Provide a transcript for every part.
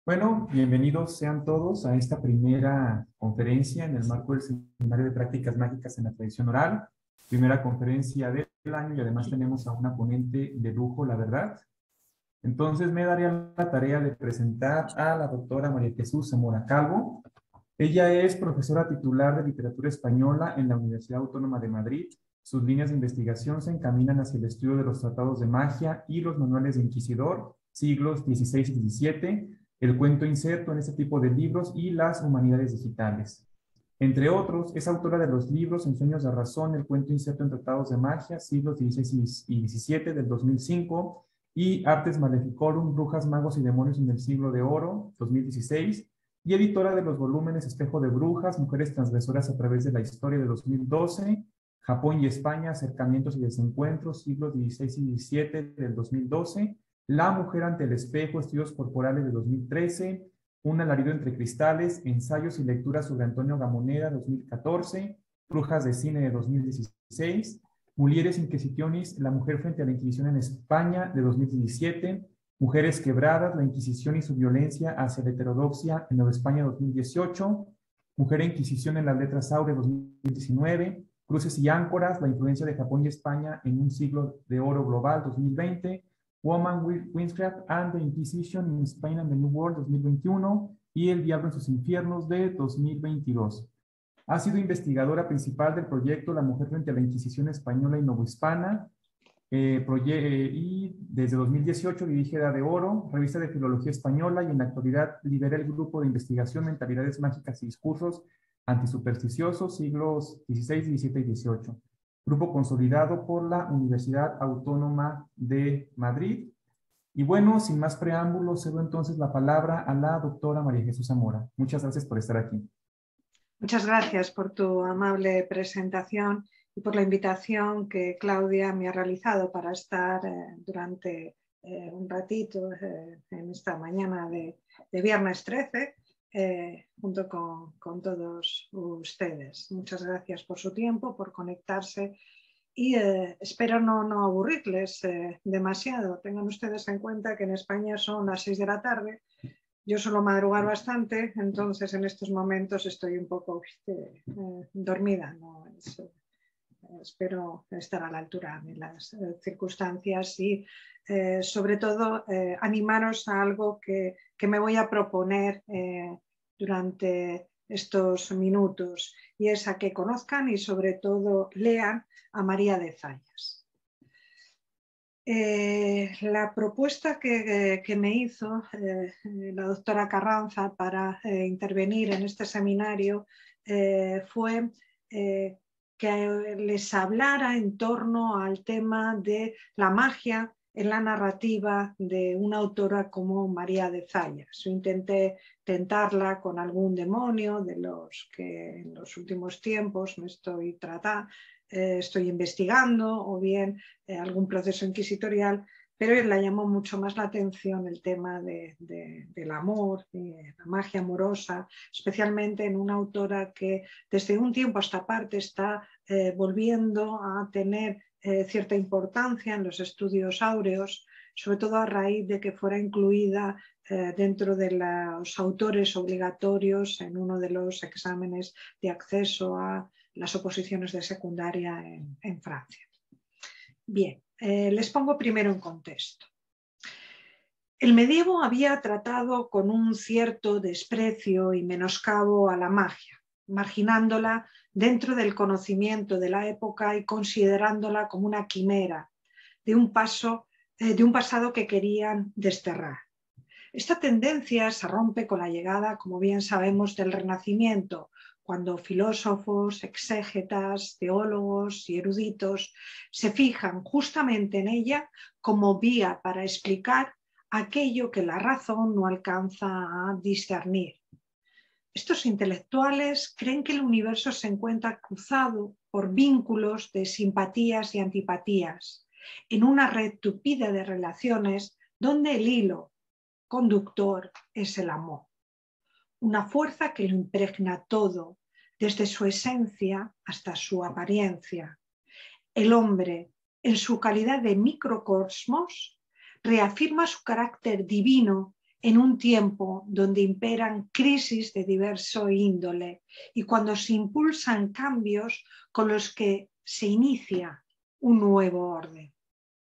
Bueno, bienvenidos sean todos a esta primera conferencia en el marco del Seminario de Prácticas Mágicas en la Tradición Oral. Primera conferencia del año y además tenemos a una ponente de lujo, la verdad. Entonces me daría la tarea de presentar a la doctora María Jesús Zamora Calvo. Ella es profesora titular de Literatura Española en la Universidad Autónoma de Madrid. Sus líneas de investigación se encaminan hacia el estudio de los tratados de magia y los manuales de Inquisidor, siglos XVI y XVII, el cuento inserto en este tipo de libros y las humanidades digitales. Entre otros, es autora de los libros En Sueños de Razón, el cuento inserto en tratados de magia, siglos XVI y XVII del 2005, y Artes Maleficorum, Brujas, Magos y Demonios en el Siglo de Oro, 2016, y editora de los volúmenes Espejo de Brujas, Mujeres Transgresoras a través de la Historia de 2012, Japón y España, Acercamientos y Desencuentros, siglos XVI y XVII del 2012, La Mujer ante el Espejo, Estudios Corporales de 2013, Un alarido entre cristales, Ensayos y lecturas sobre Antonio Gamoneda, 2014, Brujas de Cine de 2016, Mulieres Inquisitionis, La mujer frente a la Inquisición en España, de 2017, Mujeres quebradas, la Inquisición y su violencia hacia la heterodoxia en Nueva España, 2018, Mujer e Inquisición en las letras áureas, 2019, Cruces y áncoras, la influencia de Japón y España en un siglo de oro global, 2020, Woman Witchcraft and the Inquisition in Spain and the New World, 2021, y El Diablo en sus infiernos, de 2022. Ha sido investigadora principal del proyecto La Mujer frente a la Inquisición Española y Novohispana, y desde 2018 dirige Edad de Oro, revista de Filología Española, y en la actualidad lidera el grupo de investigación Mentalidades Mágicas y Discursos Antisupersticiosos, siglos XVI, XVII y XVIII. Grupo consolidado por la Universidad Autónoma de Madrid. Y bueno, sin más preámbulos, cedo entonces la palabra a la doctora María Jesús Zamora. Muchas gracias por estar aquí. Muchas gracias por tu amable presentación y por la invitación que Claudia me ha realizado para estar durante un ratito en esta mañana de viernes 13 junto con todos ustedes. Muchas gracias por su tiempo, por conectarse y espero no aburrirles demasiado. Tengan ustedes en cuenta que en España son las 6 de la tarde. Yo suelo madrugar bastante, entonces en estos momentos estoy un poco dormida. ¿No? Espero estar a la altura de las circunstancias y sobre todo animaros a algo que me voy a proponer durante estos minutos, y es a que conozcan y sobre todo lean a María de Zayas. La propuesta que me hizo la doctora Carranza para intervenir en este seminario fue que les hablara en torno al tema de la magia en la narrativa de una autora como María de Zayas. Yo intenté tentarla con algún demonio de los que en los últimos tiempos me estoy investigando, o bien algún proceso inquisitorial, pero la llamó mucho más la atención el tema del amor, de la magia amorosa, especialmente en una autora que desde un tiempo a esta parte está volviendo a tener cierta importancia en los estudios áureos, sobre todo a raíz de que fuera incluida dentro de los autores obligatorios en uno de los exámenes de acceso a las oposiciones de secundaria en Francia. Bien, les pongo primero en contexto. El medievo había tratado con un cierto desprecio y menoscabo a la magia, marginándola dentro del conocimiento de la época y considerándola como una quimera de un pasado que querían desterrar. Esta tendencia se rompe con la llegada, como bien sabemos, del Renacimiento, cuando filósofos, exégetas, teólogos y eruditos se fijan justamente en ella como vía para explicar aquello que la razón no alcanza a discernir. Estos intelectuales creen que el universo se encuentra cruzado por vínculos de simpatías y antipatías, en una red tupida de relaciones donde el hilo conductor es el amor. Una fuerza que lo impregna todo, desde su esencia hasta su apariencia. El hombre, en su calidad de microcosmos, reafirma su carácter divino en un tiempo donde imperan crisis de diverso índole y cuando se impulsan cambios con los que se inicia un nuevo orden.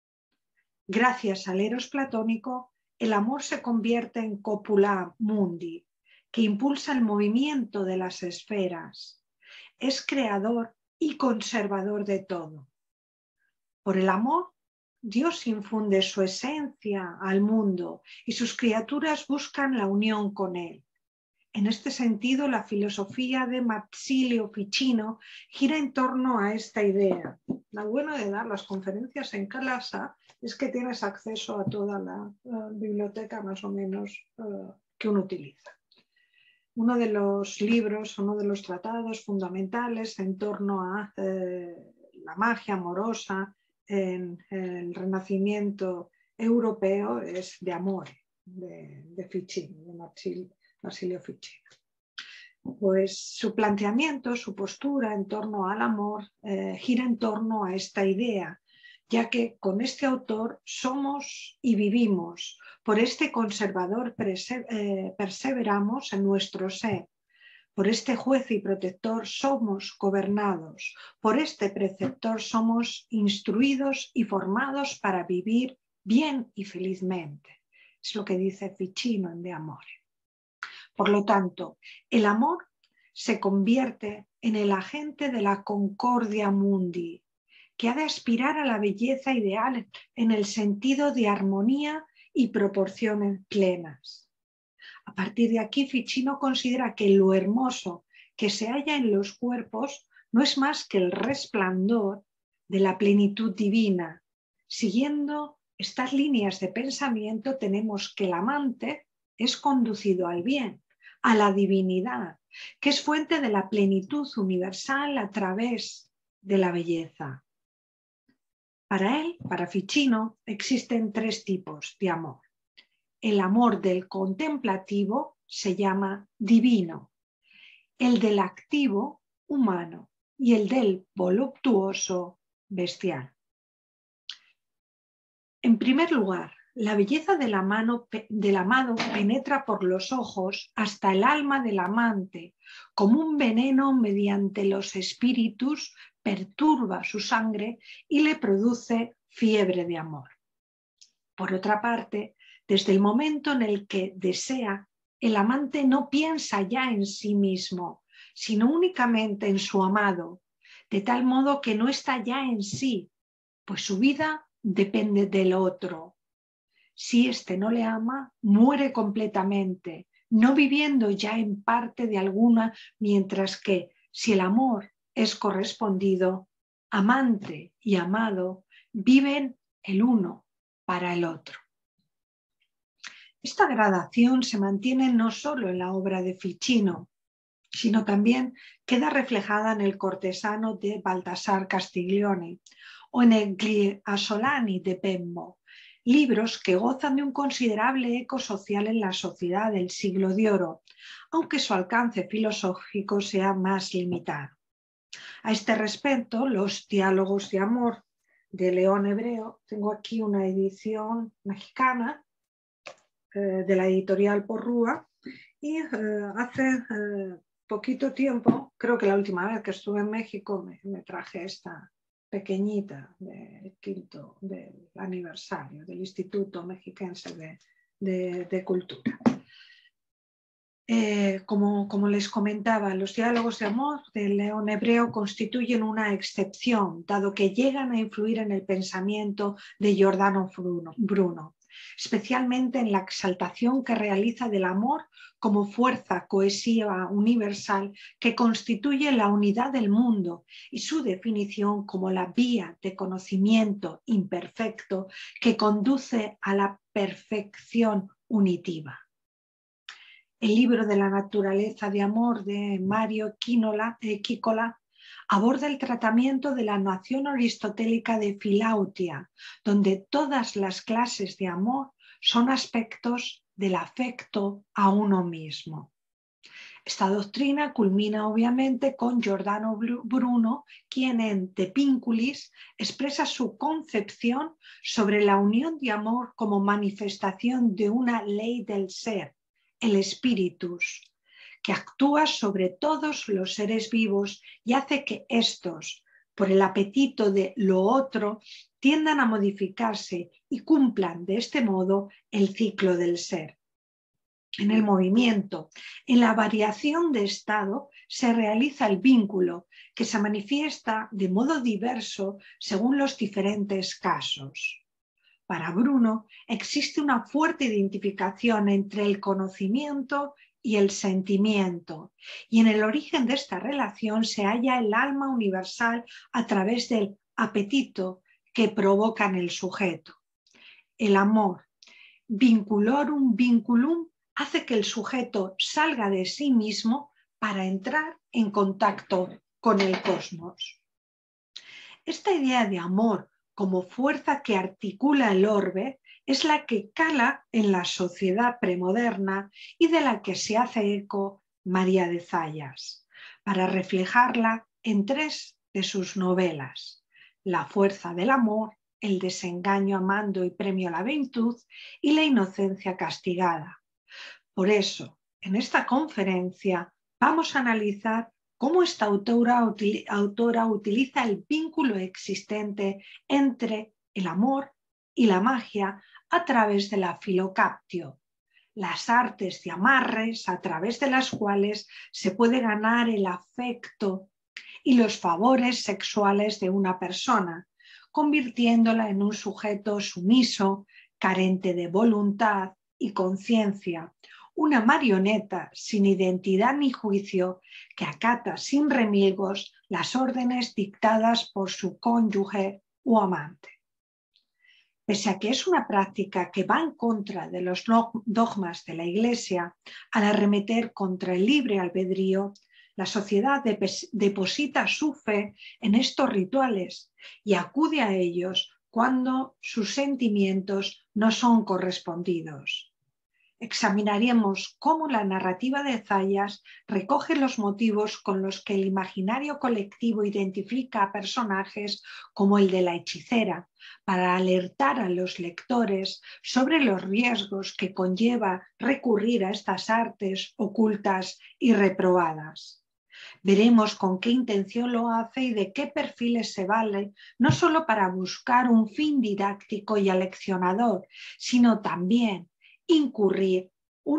Gracias al eros platónico, el amor se convierte en copula mundi, que impulsa el movimiento de las esferas. Es creador y conservador de todo. Por el amor, Dios infunde su esencia al mundo y sus criaturas buscan la unión con él. En este sentido, la filosofía de Marsilio Ficino gira en torno a esta idea. Lo bueno de dar las conferencias en clase es que tienes acceso a toda la biblioteca más o menos que uno utiliza. Uno de los libros, uno de los tratados fundamentales en torno a la magia amorosa en el Renacimiento europeo es De Amore, de Ficino, de Marsilio Ficino. Pues su planteamiento, su postura en torno al amor gira en torno a esta idea, ya que con este autor somos y vivimos, por este conservador perseveramos en nuestro ser, por este juez y protector somos gobernados, por este preceptor somos instruidos y formados para vivir bien y felizmente. Es lo que dice Ficino en De Amore. Por lo tanto, el amor se convierte en el agente de la concordia mundi, que ha de aspirar a la belleza ideal en el sentido de armonía y proporciones plenas. A partir de aquí, Ficino considera que lo hermoso que se halla en los cuerpos no es más que el resplandor de la plenitud divina. Siguiendo estas líneas de pensamiento, tenemos que el amante es conducido al bien, a la divinidad, que es fuente de la plenitud universal a través de la belleza. Para él, para Ficino, existen tres tipos de amor. El amor del contemplativo se llama divino, el del activo, humano, y el del voluptuoso, bestial. En primer lugar, la belleza del amado penetra por los ojos hasta el alma del amante, como un veneno mediante los espíritus perturba su sangre y le produce fiebre de amor. Por otra parte, desde el momento en el que desea, el amante no piensa ya en sí mismo, sino únicamente en su amado, de tal modo que no está ya en sí, pues su vida depende del otro. Si éste no le ama, muere completamente, no viviendo ya en parte de alguna, mientras que si el amor es correspondido, amante y amado viven el uno para el otro. Esta gradación se mantiene no solo en la obra de Ficino, sino también queda reflejada en el cortesano de Baltasar Castiglione o en el Gli Asolani de Bembo, libros que gozan de un considerable eco social en la sociedad del siglo de oro, aunque su alcance filosófico sea más limitado. A este respecto, los diálogos de amor de León Hebreo, tengo aquí una edición mexicana de la editorial Porrúa, y hace poquito tiempo, creo que la última vez que estuve en México me traje esta pequeñita del quinto del aniversario del Instituto Mexiquense de Cultura. Como les comentaba, los diálogos de amor de León Hebreo constituyen una excepción, dado que llegan a influir en el pensamiento de Giordano Bruno, especialmente en la exaltación que realiza del amor como fuerza cohesiva universal que constituye la unidad del mundo y su definición como la vía de conocimiento imperfecto que conduce a la perfección unitiva. El libro de la naturaleza de amor de Mario Quícola aborda el tratamiento de la noción aristotélica de filautia, donde todas las clases de amor son aspectos del afecto a uno mismo. Esta doctrina culmina obviamente con Giordano Bruno, quien en De Vinculis expresa su concepción sobre la unión de amor como manifestación de una ley del ser, el spiritus, que actúa sobre todos los seres vivos y hace que estos, por el apetito de lo otro, tiendan a modificarse y cumplan de este modo el ciclo del ser. En el movimiento, en la variación de estado, se realiza el vínculo, que se manifiesta de modo diverso según los diferentes casos. Para Bruno, existe una fuerte identificación entre el conocimiento y el sentimiento, y en el origen de esta relación se halla el alma universal a través del apetito que provoca en el sujeto. El amor, vinculorum vinculum, hace que el sujeto salga de sí mismo para entrar en contacto con el cosmos. Esta idea de amor como fuerza que articula el orbe es la que cala en la sociedad premoderna y de la que se hace eco María de Zayas, para reflejarla en 3 de sus novelas: La fuerza del amor, El desengaño amando y premio a la virtud y La inocencia castigada. Por eso, en esta conferencia vamos a analizar cómo esta autora utiliza el vínculo existente entre el amor y la magia a través de la filocaptio, las artes de amarres a través de las cuales se puede ganar el afecto y los favores sexuales de una persona, convirtiéndola en un sujeto sumiso, carente de voluntad y conciencia, una marioneta sin identidad ni juicio que acata sin remilgos las órdenes dictadas por su cónyuge o amante. Pese a que es una práctica que va en contra de los dogmas de la Iglesia, al arremeter contra el libre albedrío, la sociedad deposita su fe en estos rituales y acude a ellos cuando sus sentimientos no son correspondidos. Examinaremos cómo la narrativa de Zayas recoge los motivos con los que el imaginario colectivo identifica a personajes como el de la hechicera, para alertar a los lectores sobre los riesgos que conlleva recurrir a estas artes ocultas y reprobadas. Veremos con qué intención lo hace y de qué perfiles se vale, no solo para buscar un fin didáctico y aleccionador, sino también incluir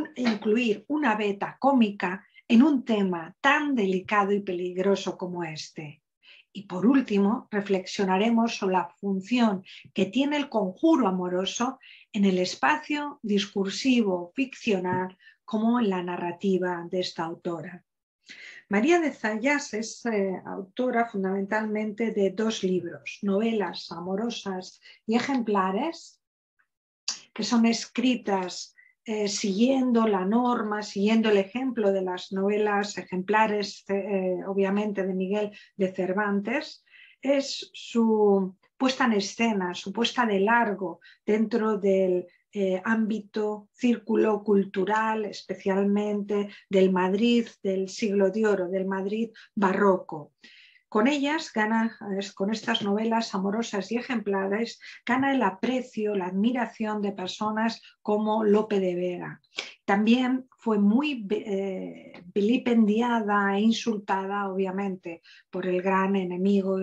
una beta cómica en un tema tan delicado y peligroso como este. Y por último, reflexionaremos sobre la función que tiene el conjuro amoroso en el espacio discursivo ficcional como en la narrativa de esta autora. María de Zayas es autora fundamentalmente de 2 libros, novelas amorosas y ejemplares, que son escritas siguiendo la norma, siguiendo el ejemplo de las novelas ejemplares, obviamente, de Miguel de Cervantes. Es su puesta en escena, su puesta de largo dentro del ámbito, círculo cultural, especialmente del Madrid del siglo de oro, del Madrid barroco. Con ellas con estas novelas amorosas y ejemplares, gana el aprecio, la admiración de personas como Lope de Vega. También fue muy vilipendiada e insultada, obviamente, por el gran enemigo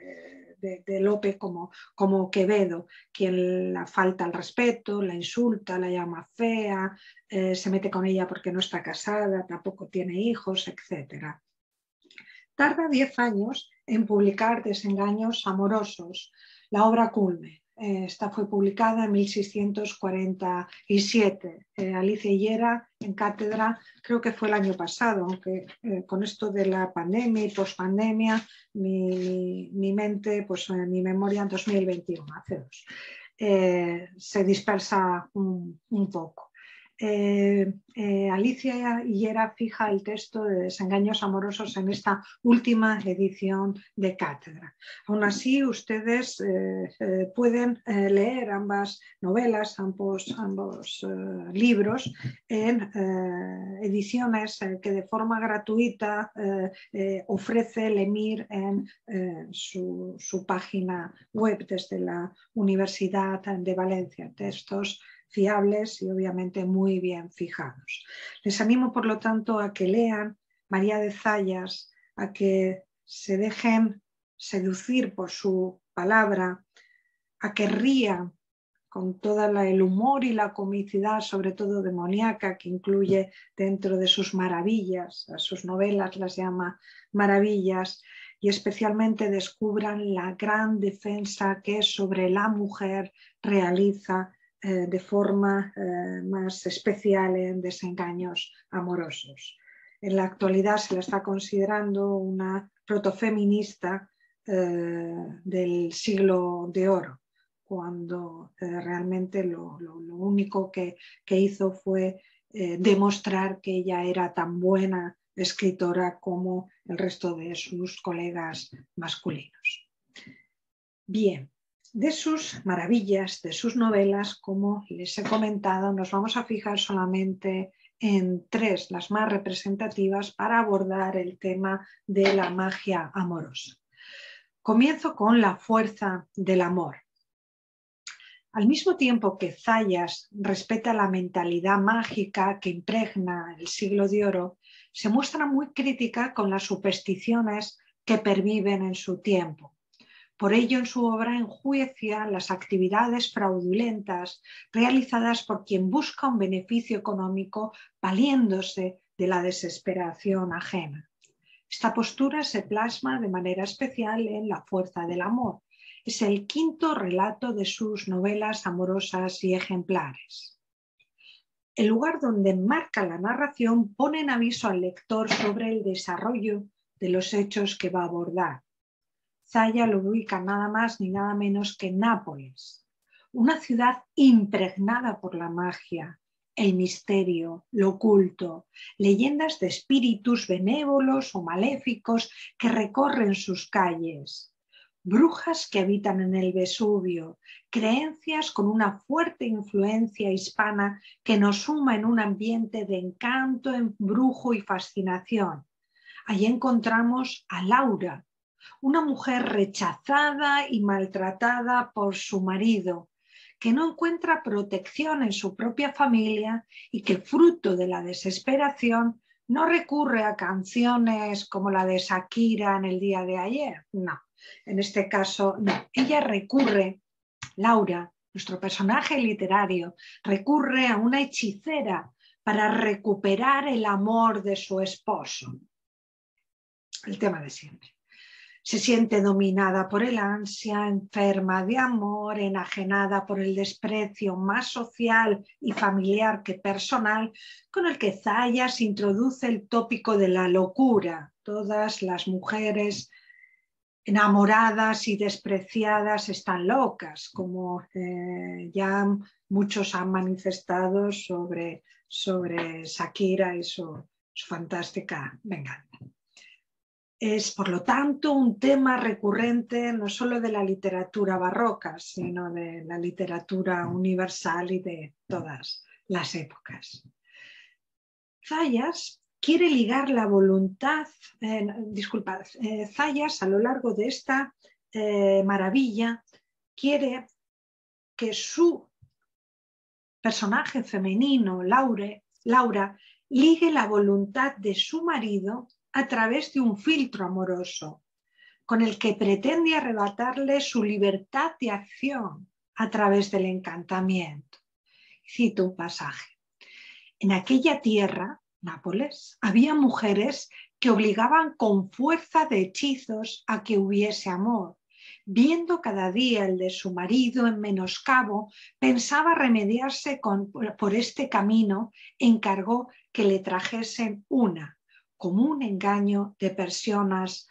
de Lope como Quevedo, quien la falta al respeto, la insulta, la llama fea, se mete con ella porque no está casada, tampoco tiene hijos, etc. Tarda 10 años en publicar Desengaños amorosos, la obra culme. Esta fue publicada en 1647. Alicia Higuera en cátedra, creo que fue el año pasado, aunque con esto de la pandemia y pospandemia, mi mente, pues mi memoria en 2021, hace 2, se dispersa un poco. Alicia Higuera fija el texto de Desengaños amorosos en esta última edición de cátedra. Aún así, ustedes pueden leer ambas novelas, ambos libros en ediciones que de forma gratuita ofrece el EMIR en su página web desde la Universidad de Valencia. Textos fiables y obviamente muy bien fijados. Les animo, por lo tanto, a que lean María de Zayas, a que se dejen seducir por su palabra, a que rían con todo el humor y la comicidad, sobre todo demoníaca, que incluye dentro de sus maravillas. A sus novelas las llama maravillas, y especialmente descubran la gran defensa que sobre la mujer realiza de forma más especial en Desengaños amorosos. En la actualidad se la está considerando una protofeminista del siglo de oro, cuando realmente lo único que hizo fue demostrar que ella era tan buena escritora como el resto de sus colegas masculinos. Bien. De sus maravillas, de sus novelas, como les he comentado, nos vamos a fijar solamente en tres, las más representativas, para abordar el tema de la magia amorosa. Comienzo con La fuerza del amor. Al mismo tiempo que Zayas respeta la mentalidad mágica que impregna el siglo de oro, se muestra muy crítica con las supersticiones que perviven en su tiempo. Por ello, en su obra enjuicia las actividades fraudulentas realizadas por quien busca un beneficio económico valiéndose de la desesperación ajena. Esta postura se plasma de manera especial en La fuerza del amor. Es el quinto relato de sus novelas amorosas y ejemplares. El lugar donde enmarca la narración pone en aviso al lector sobre el desarrollo de los hechos que va a abordar. Zayas lo ubica nada más ni nada menos que Nápoles, una ciudad impregnada por la magia, el misterio, lo oculto, leyendas de espíritus benévolos o maléficos que recorren sus calles, brujas que habitan en el Vesubio, creencias con una fuerte influencia hispana que nos suma en un ambiente de encanto, embrujo y fascinación. Allí encontramos a Laura, una mujer rechazada y maltratada por su marido, que no encuentra protección en su propia familia y que, fruto de la desesperación, no recurre a canciones como la de Shakira en el día de ayer. No, en este caso no. Ella recurre, Laura, nuestro personaje literario, recurre a una hechicera para recuperar el amor de su esposo. El tema de siempre. Se siente dominada por el ansia, enferma de amor, enajenada por el desprecio más social y familiar que personal, con el que Zayas introduce el tópico de la locura. Todas las mujeres enamoradas y despreciadas están locas, como ya muchos han manifestado sobre Shakira y su fantástica venganza. Es, por lo tanto, un tema recurrente no solo de la literatura barroca, sino de la literatura universal y de todas las épocas. Zayas quiere ligar la voluntad, Zayas a lo largo de esta maravilla quiere que su personaje femenino, Laura, ligue la voluntad de su marido a través de un filtro amoroso, con el que pretende arrebatarle su libertad de acción a través del encantamiento. Cito un pasaje. En aquella tierra, Nápoles, había mujeres que obligaban con fuerza de hechizos a que hubiese amor. Viendo cada día el de su marido en menoscabo, pensaba remediarse por este camino, encargó que le trajesen como un engaño de personas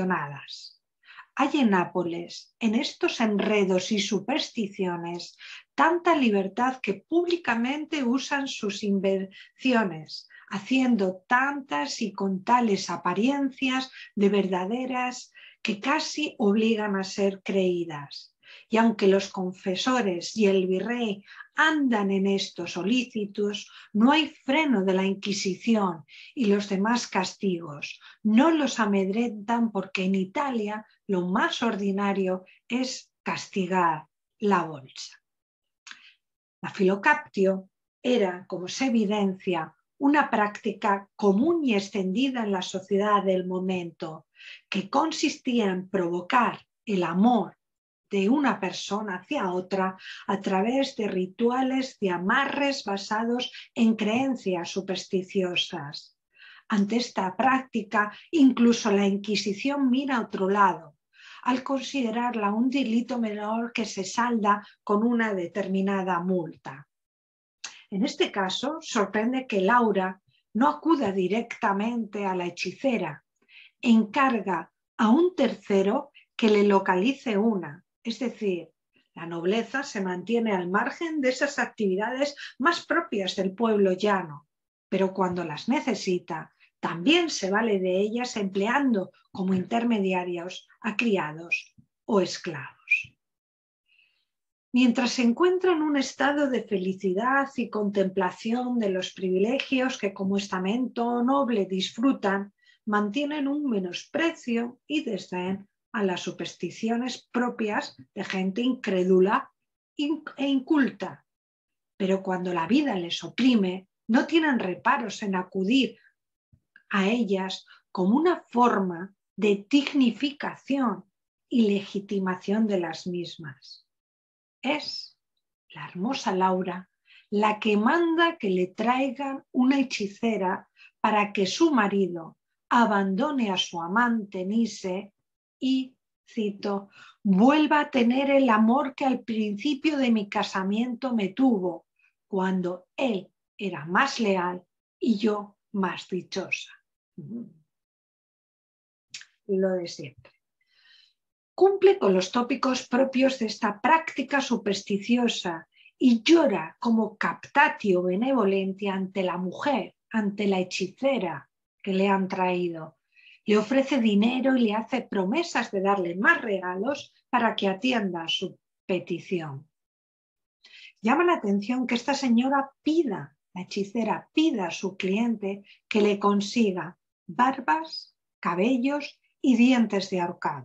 apasionadas. Hay en Nápoles, en estos enredos y supersticiones, tanta libertad que públicamente usan sus invenciones, haciendo tantas y con tales apariencias de verdaderas que casi obligan a ser creídas. Y aunque los confesores y el virrey andan en estos solícitos, no hay freno de la Inquisición y los demás castigos. No los amedrentan porque en Italia lo más ordinario es castigar la bolsa. La filocaptio era, como se evidencia, una práctica común y extendida en la sociedad del momento, que consistía en provocar el amor de una persona hacia otra a través de rituales de amarres basados en creencias supersticiosas. Ante esta práctica, incluso la Inquisición mira a otro lado, al considerarla un delito menor que se salda con una determinada multa. En este caso, sorprende que Laura no acuda directamente a la hechicera, encarga a un tercero que le localice una, es decir, la nobleza se mantiene al margen de esas actividades más propias del pueblo llano, pero cuando las necesita, también se vale de ellas empleando como intermediarios a criados o esclavos. Mientras se encuentra en un estado de felicidad y contemplación de los privilegios que como estamento noble disfrutan, mantienen un menosprecio y desdén a las supersticiones propias de gente incrédula e inculta. Pero cuando la vida les oprime, no tienen reparos en acudir a ellas como una forma de dignificación y legitimación de las mismas. Es la hermosa Laura la que manda que le traigan una hechicera para que su marido abandone a su amante Nise y, cito, vuelva a tener el amor que al principio de mi casamiento me tuvo, cuando él era más leal y yo más dichosa. Lo de siempre. Cumple con los tópicos propios de esta práctica supersticiosa y llora como captatio benevolente ante la mujer, ante la hechicera que le han traído. Le ofrece dinero y le hace promesas de darle más regalos para que atienda su petición. Llama la atención que esta señora pida, la hechicera pida a su cliente que le consiga barbas, cabellos y dientes de ahorcado.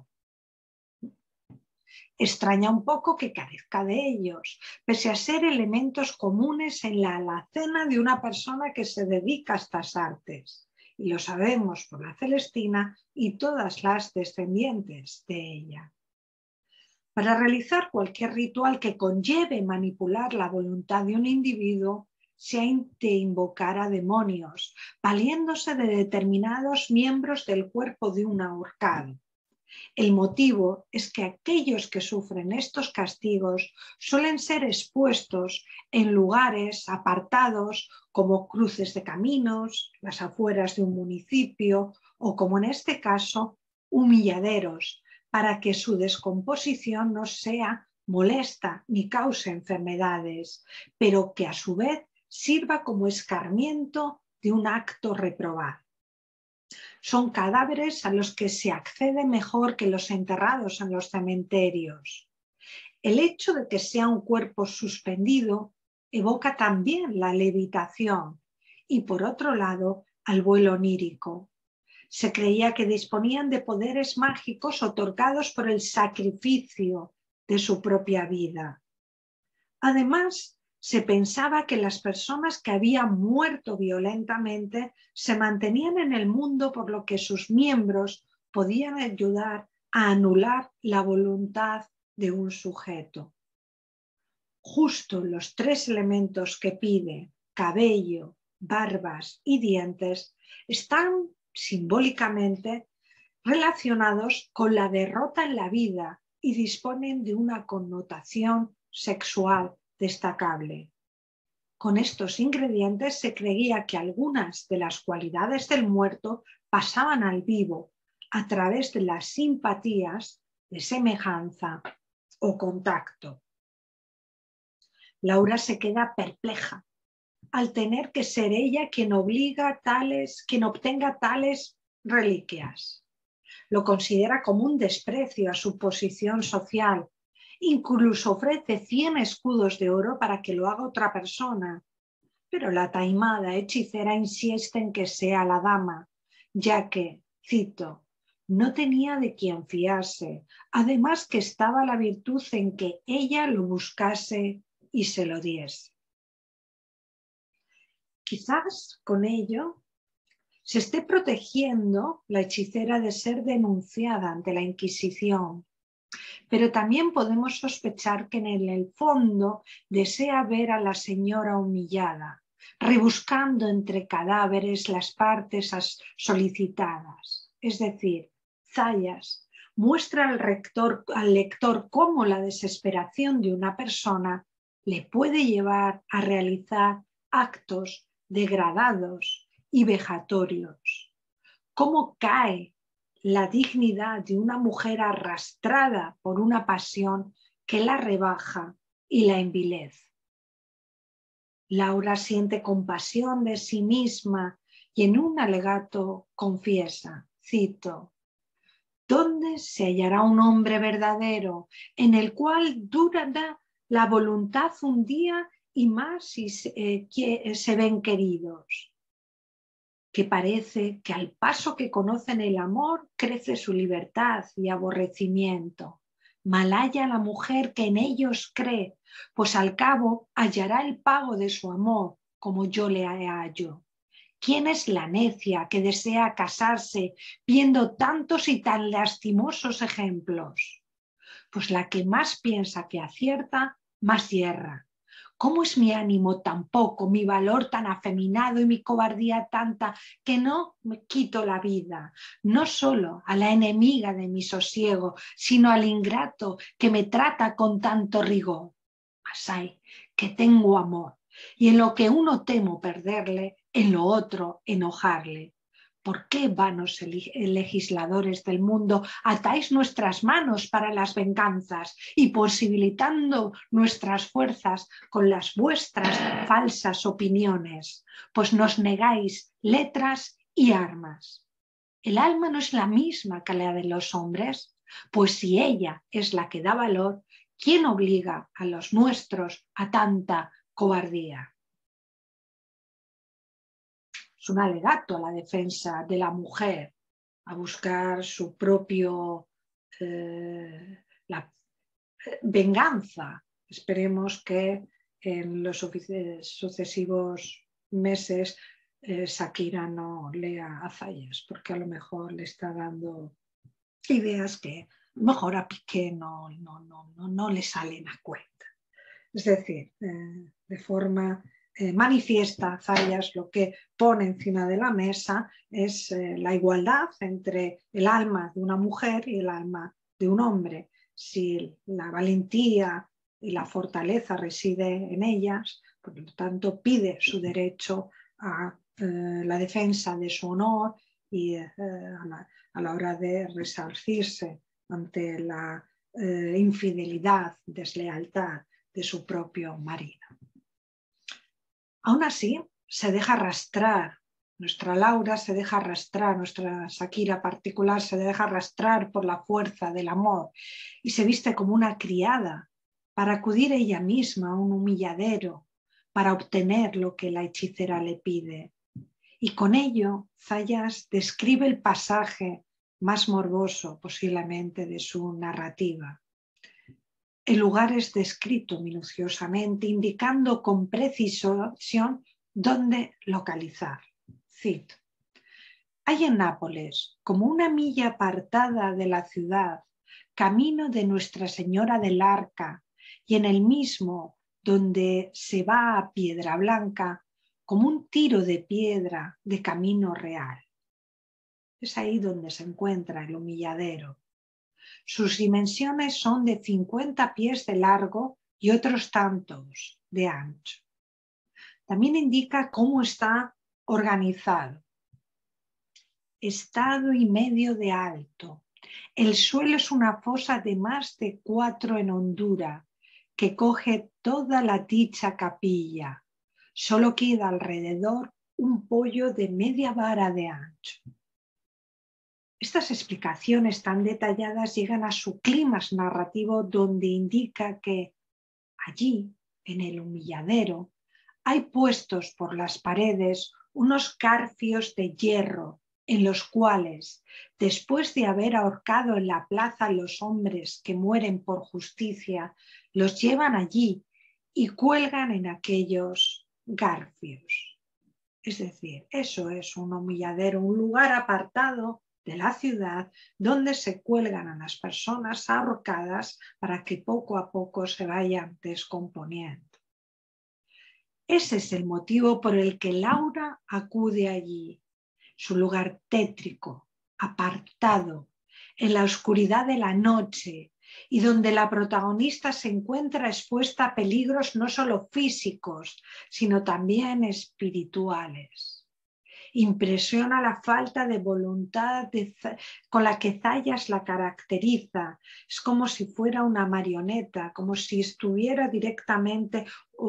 Extraña un poco que carezca de ellos, pese a ser elementos comunes en la alacena de una persona que se dedica a estas artes. Y lo sabemos por la Celestina y todas las descendientes de ella. Para realizar cualquier ritual que conlleve manipular la voluntad de un individuo, se ha de invocar a demonios, valiéndose de determinados miembros del cuerpo de un ahorcado. El motivo es que aquellos que sufren estos castigos suelen ser expuestos en lugares apartados como cruces de caminos, las afueras de un municipio o, como en este caso, humilladeros, para que su descomposición no sea molesta ni cause enfermedades, pero que a su vez sirva como escarmiento de un acto reprobado. Son cadáveres a los que se accede mejor que los enterrados en los cementerios. El hecho de que sea un cuerpo suspendido evoca también la levitación y, por otro lado, al vuelo onírico. Se creía que disponían de poderes mágicos otorgados por el sacrificio de su propia vida. Además, se pensaba que las personas que habían muerto violentamente se mantenían en el mundo, por lo que sus miembros podían ayudar a anular la voluntad de un sujeto. Justo los tres elementos que pide, cabello, barbas y dientes, están simbólicamente relacionados con la derrota en la vida y disponen de una connotación sexual destacable. Con estos ingredientes se creía que algunas de las cualidades del muerto pasaban al vivo a través de las simpatías de semejanza o contacto. Laura se queda perpleja al tener que ser ella quien obtenga tales reliquias. Lo considera como un desprecio a su posición social. Incluso ofrece 100 escudos de oro para que lo haga otra persona. Pero la taimada hechicera insiste en que sea la dama, ya que, cito, no tenía de quién fiarse, además que estaba la virtud en que ella lo buscase y se lo diese. Quizás con ello se esté protegiendo la hechicera de ser denunciada ante la Inquisición, pero también podemos sospechar que en el fondo desea ver a la señora humillada, rebuscando entre cadáveres las partes solicitadas. Es decir, Zayas muestra al lector cómo la desesperación de una persona le puede llevar a realizar actos degradados y vejatorios. Cómo cae la dignidad de una mujer arrastrada por una pasión que la rebaja y la envilece. Laura siente compasión de sí misma y en un alegato confiesa, cito, ¿dónde se hallará un hombre verdadero en el cual durará la voluntad un día y más si se ven queridos? Que parece que al paso que conocen el amor crece su libertad y aborrecimiento. Mal haya la mujer que en ellos cree, pues al cabo hallará el pago de su amor, como yo le hallo. ¿Quién es la necia que desea casarse viendo tantos y tan lastimosos ejemplos? Pues la que más piensa que acierta, más yerra. ¿Cómo es mi ánimo tan poco, mi valor tan afeminado y mi cobardía tanta que no me quito la vida? No solo a la enemiga de mi sosiego, sino al ingrato que me trata con tanto rigor. Mas ay, que tengo amor, y en lo que uno temo perderle, en lo otro enojarle. ¿Por qué, vanos legisladores del mundo, atáis nuestras manos para las venganzas y posibilitando nuestras fuerzas con las vuestras falsas opiniones? Pues nos negáis letras y armas. ¿El alma no es la misma que la de los hombres? Pues si ella es la que da valor, ¿quién obliga a los nuestros a tanta cobardía? Es un alegato a la defensa de la mujer, a buscar su propio venganza. Esperemos que en los sucesivos meses Shakira no lea a Zayas, porque a lo mejor le está dando ideas que a lo mejor a Piqué no le salen a cuenta. Es decir, de forma manifiesta, Zayas lo que pone encima de la mesa es la igualdad entre el alma de una mujer y el alma de un hombre. Si la valentía y la fortaleza reside en ellas, por lo tanto pide su derecho a la defensa de su honor y a la hora de resarcirse ante la infidelidad, deslealtad de su propio marido. Aún así, se deja arrastrar, nuestra Laura se deja arrastrar, nuestra Shakira particular se deja arrastrar por la fuerza del amor y se viste como una criada para acudir ella misma a un humilladero para obtener lo que la hechicera le pide. Y con ello, Zayas describe el pasaje más morboso posiblemente de su narrativa. El lugar es descrito minuciosamente, indicando con precisión dónde localizar. Cito. Hay en Nápoles, como una milla apartada de la ciudad, camino de Nuestra Señora del Arca, y en el mismo donde se va a Piedra Blanca, como un tiro de piedra de camino real. Es ahí donde se encuentra el humilladero. Sus dimensiones son de 50 pies de largo y otros tantos de ancho. También indica cómo está organizado. Estado y medio de alto. El suelo es una fosa de más de 4 en hondura que coge toda la dicha capilla. Solo queda alrededor un pollo de media vara de ancho. Estas explicaciones tan detalladas llegan a su clímax narrativo, donde indica que allí, en el humilladero, hay puestos por las paredes unos garfios de hierro en los cuales, después de haber ahorcado en la plaza a los hombres que mueren por justicia, los llevan allí y cuelgan en aquellos garfios. Es decir, eso es un humilladero, un lugar apartado de la ciudad donde se cuelgan a las personas ahorcadas para que poco a poco se vayan descomponiendo. Ese es el motivo por el que Laura acude allí, su lugar tétrico, apartado, en la oscuridad de la noche, y donde la protagonista se encuentra expuesta a peligros no solo físicos, sino también espirituales. Impresiona la falta de voluntad con la que Zayas la caracteriza. Es como si fuera una marioneta, como si estuviera directamente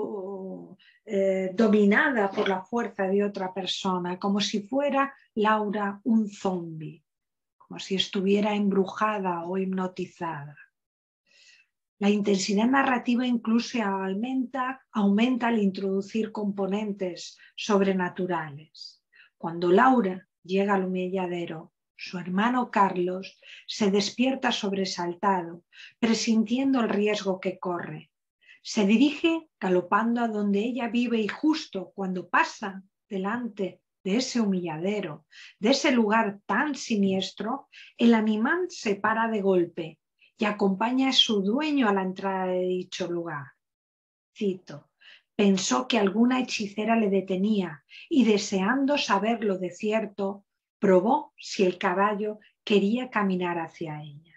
dominada por la fuerza de otra persona, como si fuera Laura un zombi, como si estuviera embrujada o hipnotizada. La intensidad narrativa incluso aumenta al introducir componentes sobrenaturales. Cuando Laura llega al humilladero, su hermano Carlos se despierta sobresaltado, presintiendo el riesgo que corre. Se dirige galopando a donde ella vive y justo cuando pasa delante de ese humilladero, de ese lugar tan siniestro, el animal se para de golpe y acompaña a su dueño a la entrada de dicho lugar. Cito: pensó que alguna hechicera le detenía y, deseando saberlo de cierto, probó si el caballo quería caminar hacia ella.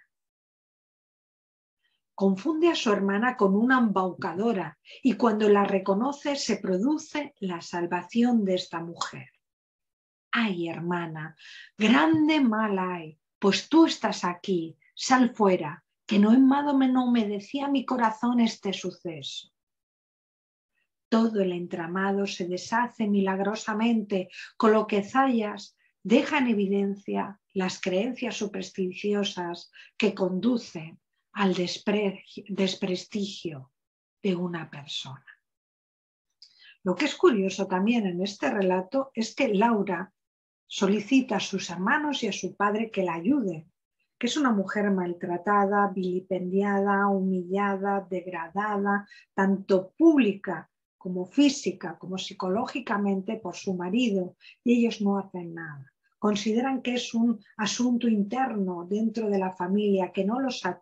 Confunde a su hermana con una embaucadora y cuando la reconoce se produce la salvación de esta mujer. ¡Ay, hermana! Grande mal hay, pues tú estás aquí, sal fuera, que no humedecía mi corazón este suceso. Todo el entramado se deshace milagrosamente, con lo que Zayas deja en evidencia las creencias supersticiosas que conducen al desprestigio de una persona. Lo que es curioso también en este relato es que Laura solicita a sus hermanos y a su padre que la ayuden, que es una mujer maltratada, vilipendiada, humillada, degradada, tanto pública como física, como psicológicamente por su marido, y ellos no hacen nada. Consideran que es un asunto interno dentro de la familia, que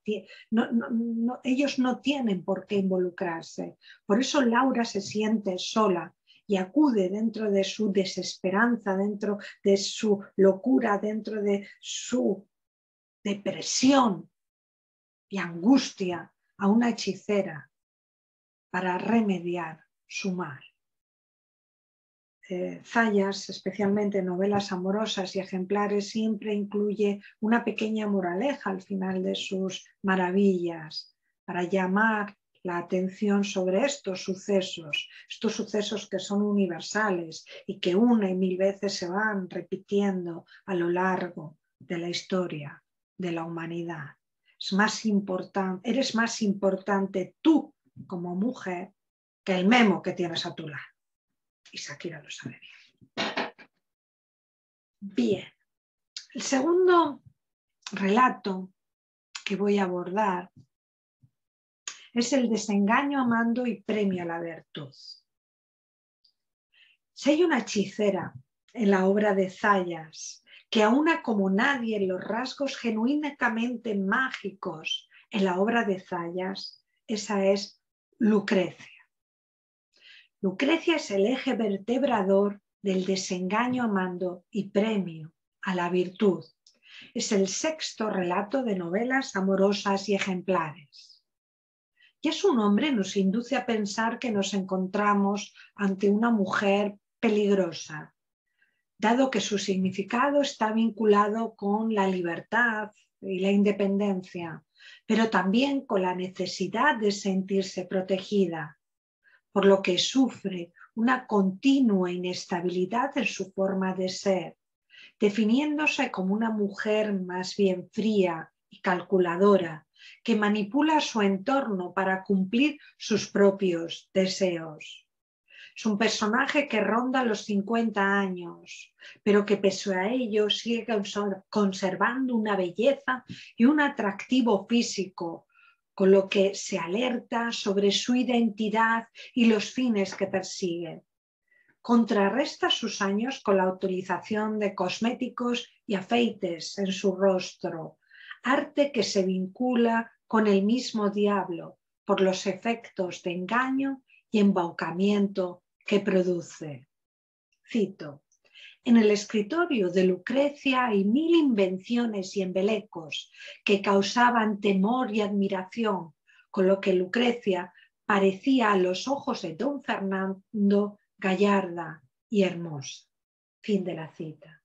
ellos no tienen por qué involucrarse. Por eso Laura se siente sola y acude dentro de su desesperanza, dentro de su locura, dentro de su depresión y angustia a una hechicera para remediar su mal. Zayas, especialmente en novelas amorosas y ejemplares, siempre incluye una pequeña moraleja al final de sus maravillas para llamar la atención sobre estos sucesos que son universales y que una y mil veces se van repitiendo a lo largo de la historia de la humanidad. Eres más importante tú como mujer que el memo que tienes a tu lado. Y Shakira lo sabe bien. Bien, el segundo relato que voy a abordar es el desengaño amando y premio a la virtud. Si hay una hechicera en la obra de Zayas que aúna como nadie los rasgos genuinamente mágicos en la obra de Zayas, esa es Lucrecia. Lucrecia es el eje vertebrador del desengaño amando y premio a la virtud. Es el sexto relato de novelas amorosas y ejemplares. Ya su nombre nos induce a pensar que nos encontramos ante una mujer peligrosa, dado que su significado está vinculado con la libertad y la independencia, pero también con la necesidad de sentirse protegida, por lo que sufre una continua inestabilidad en su forma de ser, definiéndose como una mujer más bien fría y calculadora, que manipula su entorno para cumplir sus propios deseos. Es un personaje que ronda los 50 años, pero que pese a ello sigue conservando una belleza y un atractivo físico, con lo que se alerta sobre su identidad y los fines que persigue. Contrarresta sus años con la utilización de cosméticos y afeites en su rostro, arte que se vincula con el mismo diablo por los efectos de engaño y embaucamiento que produce. Cito: en el escritorio de Lucrecia hay 1000 invenciones y embelecos que causaban temor y admiración, con lo que Lucrecia parecía a los ojos de don Fernando gallarda y hermosa. Fin de la cita.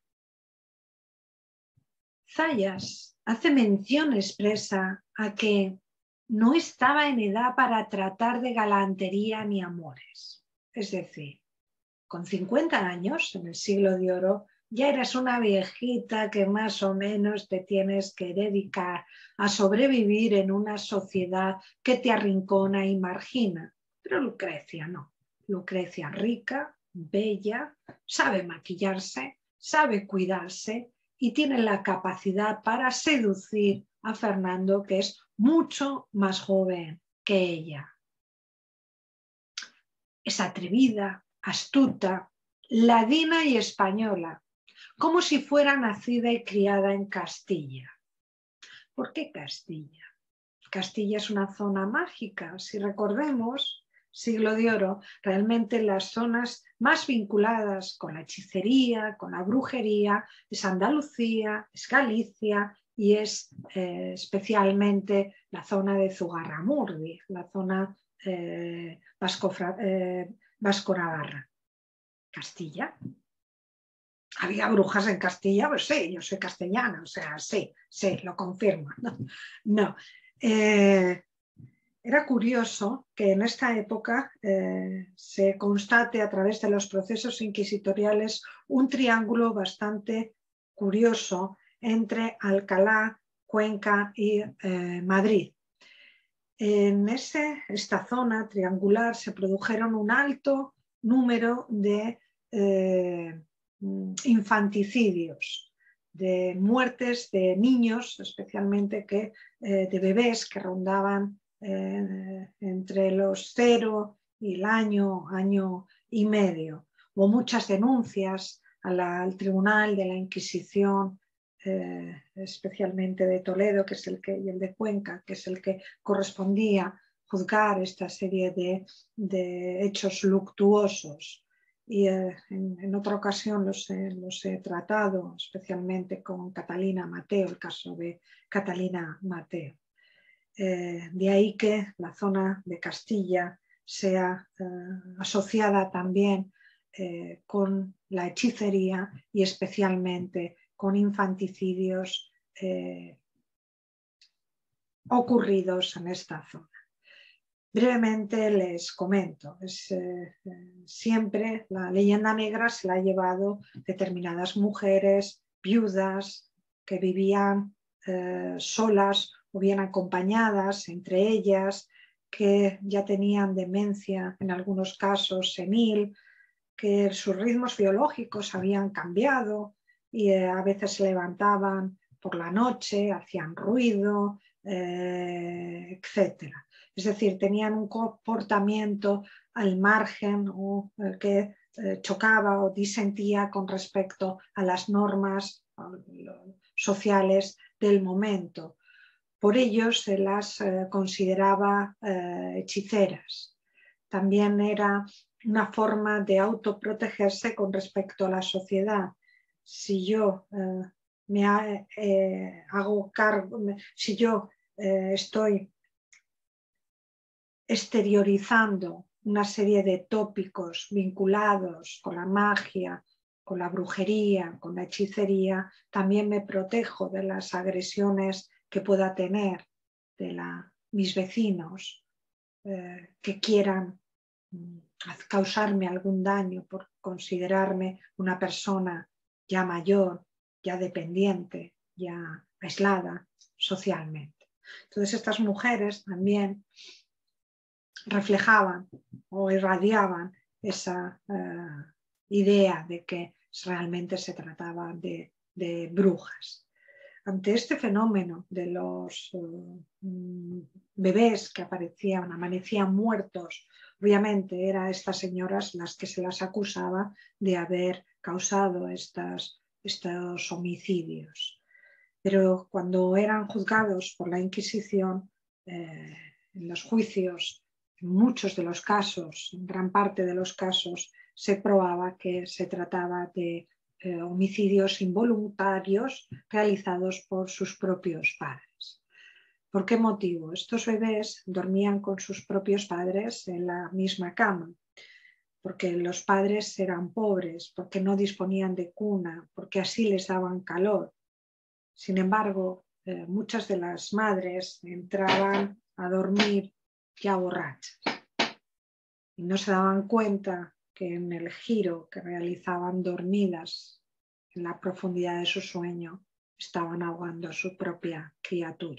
Zayas hace mención expresa a que no estaba en edad para tratar de galantería ni amores. Es decir, con 50 años, en el siglo de oro, ya eras una viejita que más o menos te tienes que dedicar a sobrevivir en una sociedad que te arrincona y margina. Pero Lucrecia no. Lucrecia rica, bella, sabe maquillarse, sabe cuidarse y tiene la capacidad para seducir a Fernando, que es mucho más joven que ella. Es atrevida, astuta, ladina y española, como si fuera nacida y criada en Castilla. ¿Por qué Castilla? Castilla es una zona mágica. Si recordemos, siglo de oro, realmente las zonas más vinculadas con la hechicería, con la brujería, es Andalucía, es Galicia y es especialmente la zona de Zugarramurdi, la zona vasco-navarra. Castilla. ¿Había brujas en Castilla? Pues sí, yo soy castellana, o sea, sí, lo confirmo. No. Era curioso que en esta época se constate a través de los procesos inquisitoriales un triángulo bastante curioso entre Alcalá, Cuenca y Madrid. En esta zona triangular se produjeron un alto número de infanticidios, de muertes de niños, especialmente de bebés que rondaban entre los 0 y el año y medio. Hubo muchas denuncias al Tribunal de la Inquisición, especialmente de Toledo, que es y el de Cuenca, que es el que correspondía juzgar esta serie de hechos luctuosos. Y en otra ocasión los he tratado, especialmente con Catalina Mateo, el caso de Catalina Mateo. De ahí que la zona de Castilla sea asociada también con la hechicería y especialmente con infanticidios ocurridos en esta zona. Brevemente les comento, siempre la leyenda negra se la ha llevado determinadas mujeres viudas que vivían solas o bien acompañadas, entre ellas que ya tenían demencia, en algunos casos senil, que sus ritmos biológicos habían cambiado y a veces se levantaban por la noche, hacían ruido, etc. Es decir, tenían un comportamiento al margen o que chocaba o disentía con respecto a las normas sociales del momento. Por ello se las consideraba hechiceras. También era una forma de autoprotegerse con respecto a la sociedad. Si yo me hago cargo, si yo estoy exteriorizando una serie de tópicos vinculados con la magia, con la brujería, con la hechicería, también me protejo de las agresiones que pueda tener mis vecinos que quieran causarme algún daño por considerarme una persona ya mayor, ya dependiente, ya aislada socialmente. Entonces estas mujeres también reflejaban o irradiaban esa idea de que realmente se trataba de brujas. Ante este fenómeno de los bebés que amanecían muertos, obviamente eran estas señoras las que se las acusaba de haber causado estos homicidios. Pero cuando eran juzgados por la Inquisición, en los juicios, en muchos de los casos, en gran parte de los casos, se probaba que se trataba de homicidios involuntarios realizados por sus propios padres. ¿Por qué motivo? Estos bebés dormían con sus propios padres en la misma cama, porque los padres eran pobres, porque no disponían de cuna, porque así les daban calor. Sin embargo, muchas de las madres entraban a dormir ya borrachas y no se daban cuenta que en el giro que realizaban dormidas en la profundidad de su sueño estaban ahogando a su propia criatura.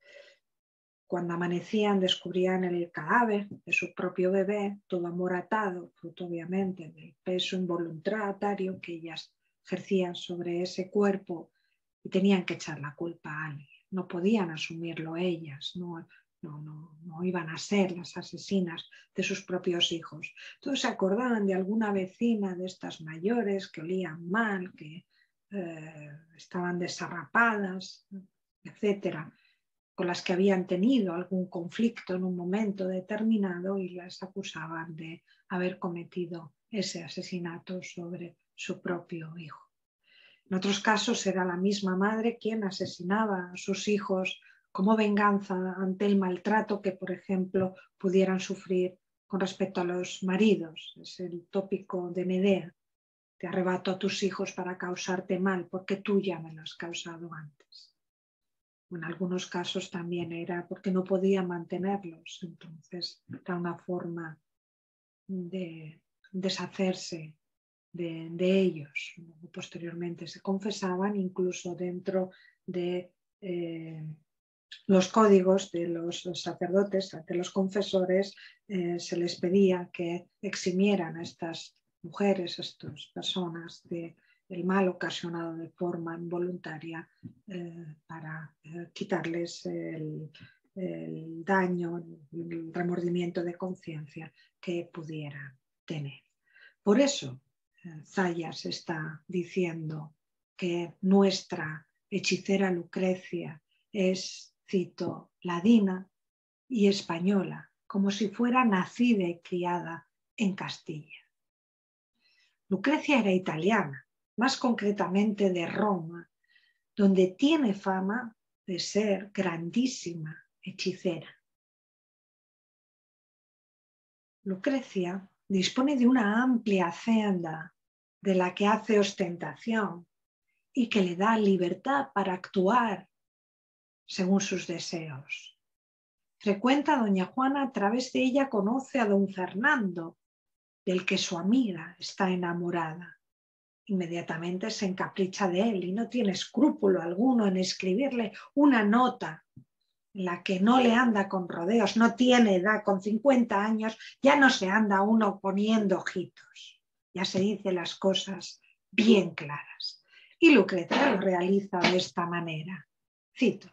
Cuando amanecían descubrían el cadáver de su propio bebé, todo amoratado, fruto obviamente del peso involuntario que ellas ejercían sobre ese cuerpo, y tenían que echar la culpa a alguien. No podían asumirlo ellas, no iban a ser las asesinas de sus propios hijos. Todos se acordaban de alguna vecina de estas mayores que olían mal, que estaban desarrapadas, etcétera, con las que habían tenido algún conflicto en un momento determinado y las acusaban de haber cometido ese asesinato sobre su propio hijo. En otros casos era la misma madre quien asesinaba a sus hijos como venganza ante el maltrato que, por ejemplo, pudieran sufrir con respecto a los maridos. Es el tópico de Medea: te arrebato a tus hijos para causarte mal porque tú ya me lo has causado antes. En algunos casos también era porque no podía mantenerlos, entonces era una forma de deshacerse de ellos. Posteriormente se confesaban, incluso dentro de los códigos de los sacerdotes, de los confesores, se les pedía que eximieran a estas mujeres, a estas personas del mal ocasionado de forma involuntaria para quitarles el daño, el remordimiento de conciencia que pudieran tener. Por eso Zayas está diciendo que nuestra hechicera Lucrecia es, cito, ladina y española, como si fuera nacida y criada en Castilla. Lucrecia era italiana, más concretamente de Roma, donde tiene fama de ser grandísima hechicera. Lucrecia dispone de una amplia hacienda de la que hace ostentación y que le da libertad para actuar según sus deseos. Frecuenta a doña Juana, a través de ella conoce a don Fernando, del que su amiga está enamorada. Inmediatamente se encapricha de él y no tiene escrúpulo alguno en escribirle una nota en la que no le anda con rodeos, no tiene edad, con 50 años ya no se anda uno poniendo ojitos, ya se dice las cosas bien claras. Y Lucrecia lo realiza de esta manera. Cito: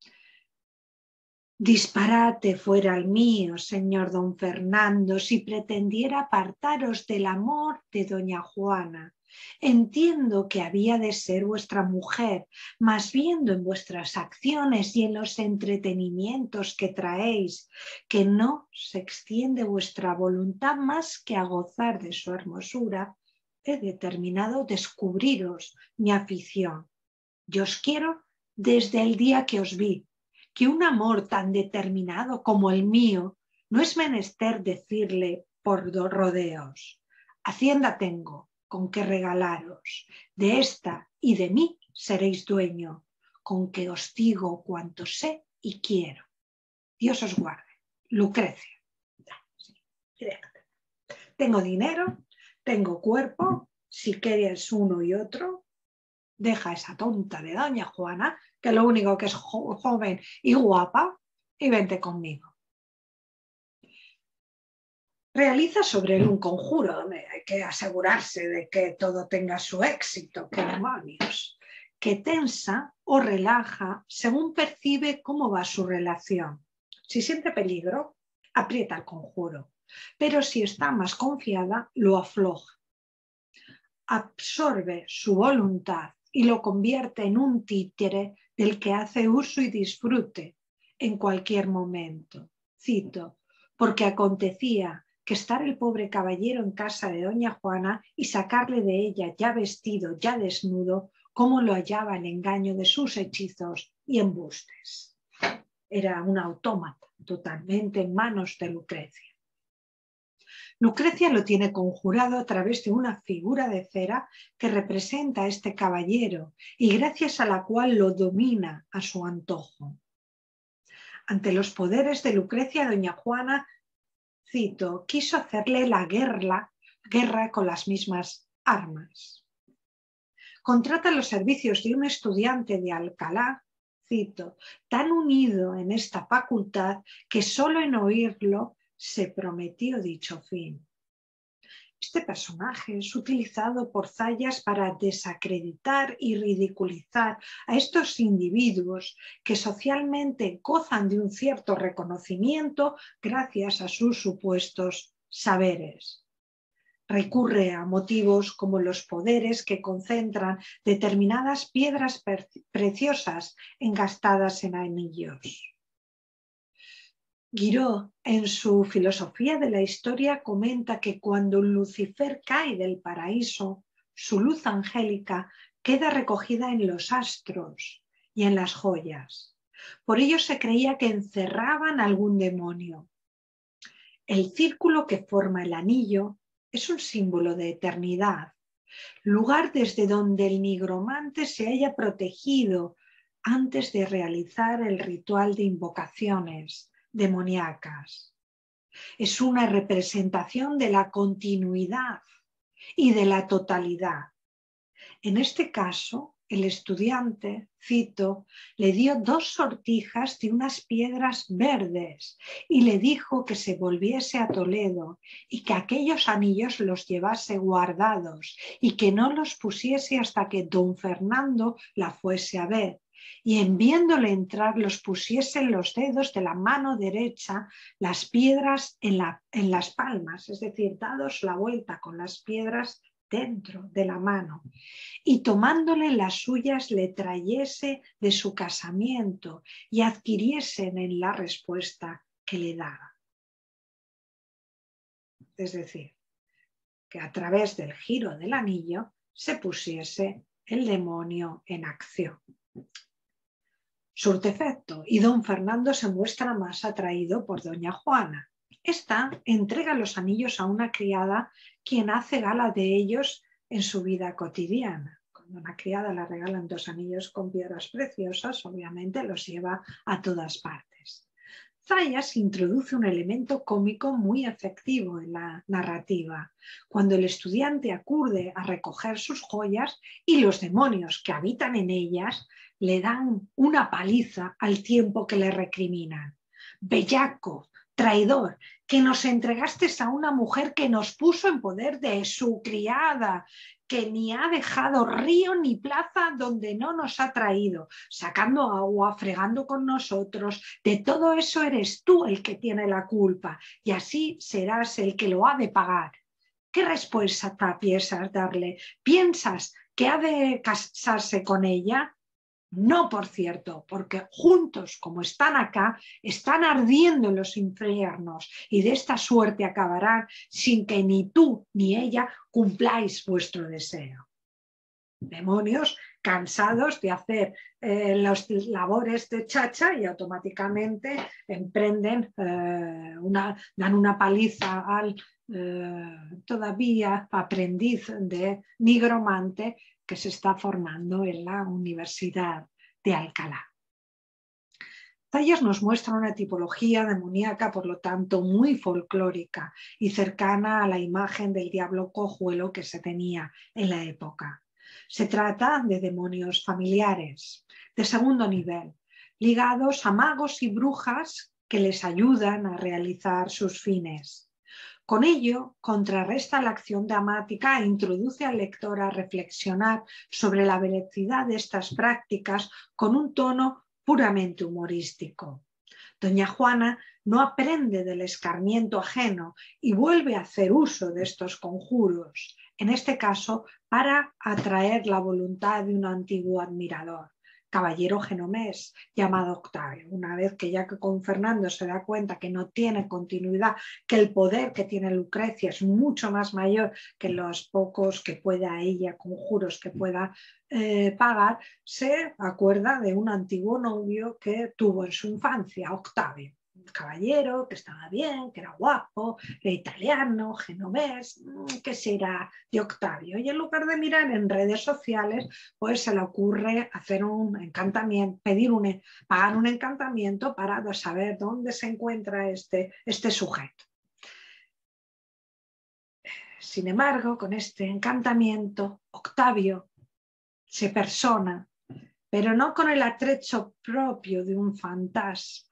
disparate fuera el mío, señor don Fernando, si pretendiera apartaros del amor de doña Juana. Entiendo que había de ser vuestra mujer, mas viendo en vuestras acciones y en los entretenimientos que traéis que no se extiende vuestra voluntad más que a gozar de su hermosura, he determinado descubriros mi afición. Yo os quiero desde el día que os vi, que un amor tan determinado como el mío no es menester decirle por rodeos. Hacienda tengo con que regalaros, de esta y de mí seréis dueño, con que os digo cuanto sé y quiero. Dios os guarde. Lucrecia. Tengo dinero, tengo cuerpo, si quieres uno y otro, deja esa tonta de doña Juana, que lo único que es joven y guapa, y vente conmigo. Realiza sobre él un conjuro donde hay que asegurarse de que todo tenga su éxito. ¡Qué demonios! Que tensa o relaja según percibe cómo va su relación. Si siente peligro, aprieta el conjuro, pero si está más confiada, lo afloja. Absorbe su voluntad y lo convierte en un títere del que hace uso y disfrute en cualquier momento. Cito, porque acontecía que estar el pobre caballero en casa de doña Juana y sacarle de ella ya vestido, ya desnudo, como lo hallaba el engaño de sus hechizos y embustes. Era un autómata totalmente en manos de Lucrecia. Lucrecia lo tiene conjurado a través de una figura de cera que representa a este caballero y gracias a la cual lo domina a su antojo. Ante los poderes de Lucrecia, doña Juana, cito, quiso hacerle la guerra con las mismas armas. Contrata los servicios de un estudiante de Alcalá, cito, tan unido en esta facultad que solo en oírlo se prometió dicho fin. Este personaje es utilizado por Zayas para desacreditar y ridiculizar a estos individuos que socialmente gozan de un cierto reconocimiento gracias a sus supuestos saberes. Recurre a motivos como los poderes que concentran determinadas piedras preciosas engastadas en anillos. Guiraud, en su filosofía de la historia, comenta que cuando Lucifer cae del paraíso, su luz angélica queda recogida en los astros y en las joyas. Por ello se creía que encerraban algún demonio. El círculo que forma el anillo es un símbolo de eternidad, lugar desde donde el nigromante se haya protegido antes de realizar el ritual de invocaciones demoníacas. Es una representación de la continuidad y de la totalidad. En este caso, el estudiante, cito, le dio 2 sortijas de unas piedras verdes y le dijo que se volviese a Toledo y que aquellos anillos los llevase guardados y que no los pusiese hasta que don Fernando la fuese a ver. Y en viéndole entrar los pusiese en los dedos de la mano derecha las piedras en las palmas, es decir, dados la vuelta con las piedras dentro de la mano, y tomándole las suyas le trayese de su casamiento y adquiriesen en la respuesta que le daba. Es decir, que a través del giro del anillo se pusiese el demonio en acción. Surte efecto y don Fernando se muestra más atraído por doña Juana. Esta entrega los anillos a una criada quien hace gala de ellos en su vida cotidiana. Cuando a una criada le regalan 2 anillos con piedras preciosas, obviamente los lleva a todas partes. Zayas introduce un elemento cómico muy efectivo en la narrativa, cuando el estudiante acude a recoger sus joyas y los demonios que habitan en ellas le dan una paliza al tiempo que le recriminan. Bellaco, traidor, que nos entregaste a una mujer que nos puso en poder de su criada, que ni ha dejado río ni plaza donde no nos ha traído, sacando agua, fregando con nosotros. De todo eso eres tú el que tiene la culpa y así serás el que lo ha de pagar. ¿Qué respuesta piensas darle? ¿Piensas que ha de casarse con ella? No, por cierto, porque juntos, como están acá, están ardiendo en los infiernos y de esta suerte acabarán sin que ni tú ni ella cumpláis vuestro deseo. Demonios cansados de hacer las labores de chacha y automáticamente emprenden, dan una paliza al todavía aprendiz de nigromante que se está formando en la Universidad de Alcalá. Zayas nos muestra una tipología demoníaca, por lo tanto, muy folclórica y cercana a la imagen del diablo cojuelo que se tenía en la época. Se trata de demonios familiares, de segundo nivel, ligados a magos y brujas que les ayudan a realizar sus fines. Con ello, contrarresta la acción dramática e introduce al lector a reflexionar sobre la veracidad de estas prácticas con un tono puramente humorístico. Doña Juana no aprende del escarmiento ajeno y vuelve a hacer uso de estos conjuros, en este caso para atraer la voluntad de un antiguo admirador, caballero genomés llamado Octavio. Una vez que ya que con Fernando se da cuenta que no tiene continuidad, que el poder que tiene Lucrecia es mucho más mayor que los pocos que pueda ella, conjuros que pueda pagar, se acuerda de un antiguo novio que tuvo en su infancia, Octavio. Un caballero que estaba bien, que era guapo, era italiano, genovés, que será de Octavio. Y en lugar de mirar en redes sociales, pues se le ocurre hacer un encantamiento, pagar un encantamiento para saber dónde se encuentra este sujeto. Sin embargo, con este encantamiento, Octavio se persona, pero no con el atrecho propio de un fantasma.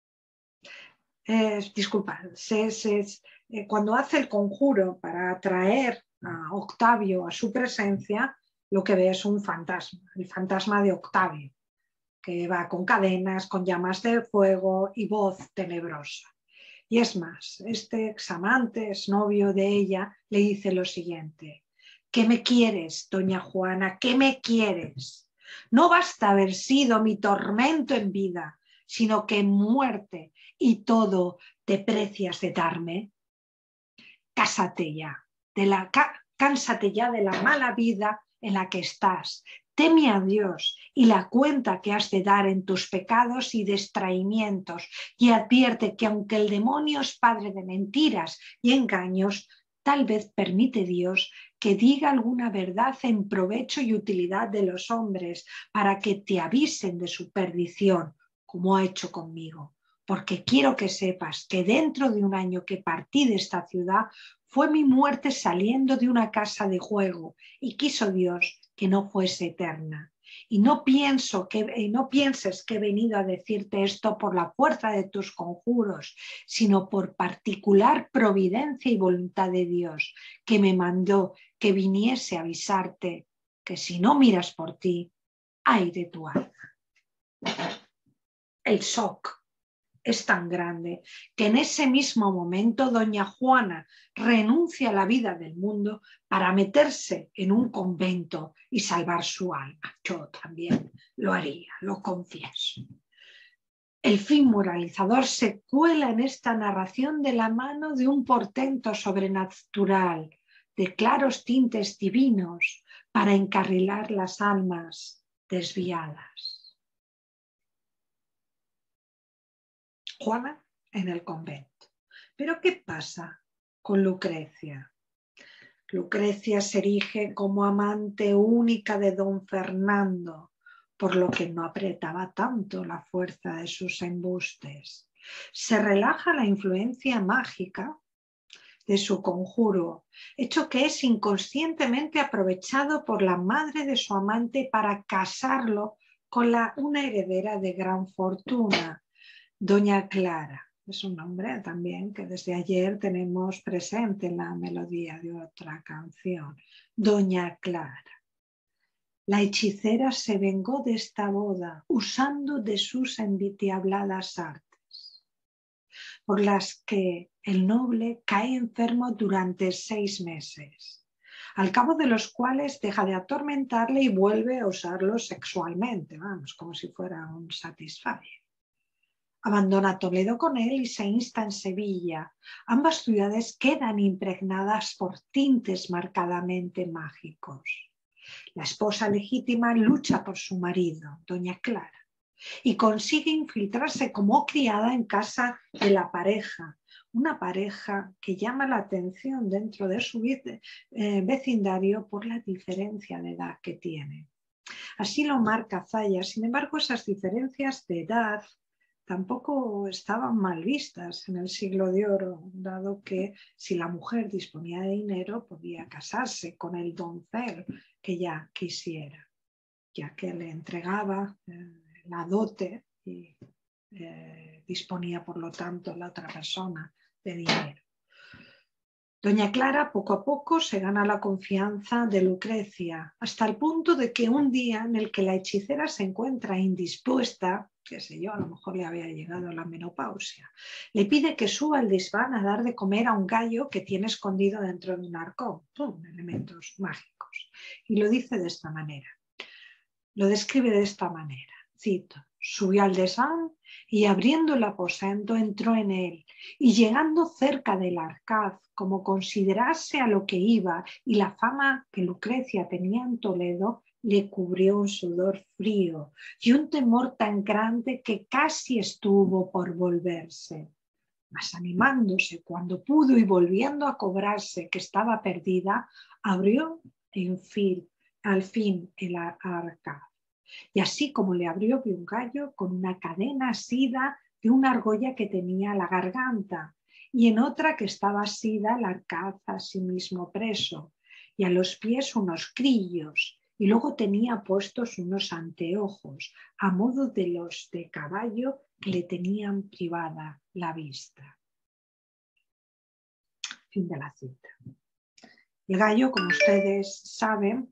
Cuando hace el conjuro para atraer a Octavio a su presencia, lo que ve es un fantasma, el fantasma de Octavio, que va con cadenas, con llamas de fuego y voz tenebrosa. Y es más, este examante, exnovio de ella, le dice lo siguiente: ¿qué me quieres, doña Juana? ¿Qué me quieres? No basta haber sido mi tormento en vida, sino que en muerte y todo te precias de darme. Cánsate ya de la mala vida en la que estás. Teme a Dios y la cuenta que has de dar en tus pecados y distraimientos, y advierte que aunque el demonio es padre de mentiras y engaños, tal vez permite Dios que diga alguna verdad en provecho y utilidad de los hombres para que te avisen de su perdición, como ha hecho conmigo. Porque quiero que sepas que dentro de un año que partí de esta ciudad fue mi muerte saliendo de una casa de juego, y quiso Dios que no fuese eterna. Y no pienses que he venido a decirte esto por la fuerza de tus conjuros, sino por particular providencia y voluntad de Dios, que me mandó que viniese a avisarte que si no miras por ti, ay de tu alma. El shock es tan grande que en ese mismo momento doña Juana renuncia a la vida del mundo para meterse en un convento y salvar su alma. Yo también lo haría, lo confieso. El fin moralizador se cuela en esta narración de la mano de un portento sobrenatural, de claros tintes divinos para encarrilar las almas desviadas. Juana en el convento. Pero ¿qué pasa con Lucrecia? Lucrecia se erige como amante única de don Fernando, por lo que no apretaba tanto la fuerza de sus embustes. Se relaja la influencia mágica de su conjuro, hecho que es inconscientemente aprovechado por la madre de su amante para casarlo con una heredera de gran fortuna, Doña Clara. Es un nombre también que desde ayer tenemos presente en la melodía de otra canción. Doña Clara. La hechicera se vengó de esta boda usando de sus endiabladas artes, por las que el noble cae enfermo durante 6 meses, al cabo de los cuales deja de atormentarle y vuelve a usarlo sexualmente, vamos, como si fuera un Satisfyer. Abandona Toledo con él y se insta en Sevilla. Ambas ciudades quedan impregnadas por tintes marcadamente mágicos. La esposa legítima lucha por su marido, doña Clara, y consigue infiltrarse como criada en casa de la pareja, una pareja que llama la atención dentro de su vecindario por la diferencia de edad que tiene. Así lo marca Zayas. Sin embargo, esas diferencias de edad tampoco estaban mal vistas en el siglo de oro, dado que si la mujer disponía de dinero podía casarse con el doncel que ya quisiera, ya que le entregaba la dote y disponía por lo tanto la otra persona de dinero. Doña Clara poco a poco se gana la confianza de Lucrecia, hasta el punto de que un día en el que la hechicera se encuentra indispuesta, qué sé yo, a lo mejor le había llegado la menopausia, le pide que suba al desván a dar de comer a un gallo que tiene escondido dentro de un arcón. Elementos mágicos. Y lo dice de esta manera. Lo describe de esta manera, cito: subió al desván y abriendo el aposento entró en él, y llegando cerca del arcaz, como considerase a lo que iba y la fama que Lucrecia tenía en Toledo, le cubrió un sudor frío y un temor tan grande que casi estuvo por volverse. Mas animándose cuando pudo y volviendo a cobrarse que estaba perdida, abrió al fin el arcaz. Y así como le abrió, vio un gallo con una cadena asida de una argolla que tenía a la garganta, y en otra que estaba asida el arcaz a sí mismo preso, y a los pies unos grillos, y luego tenía puestos unos anteojos, a modo de los de caballo que le tenían privada la vista. Fin de la cita. El gallo, como ustedes saben,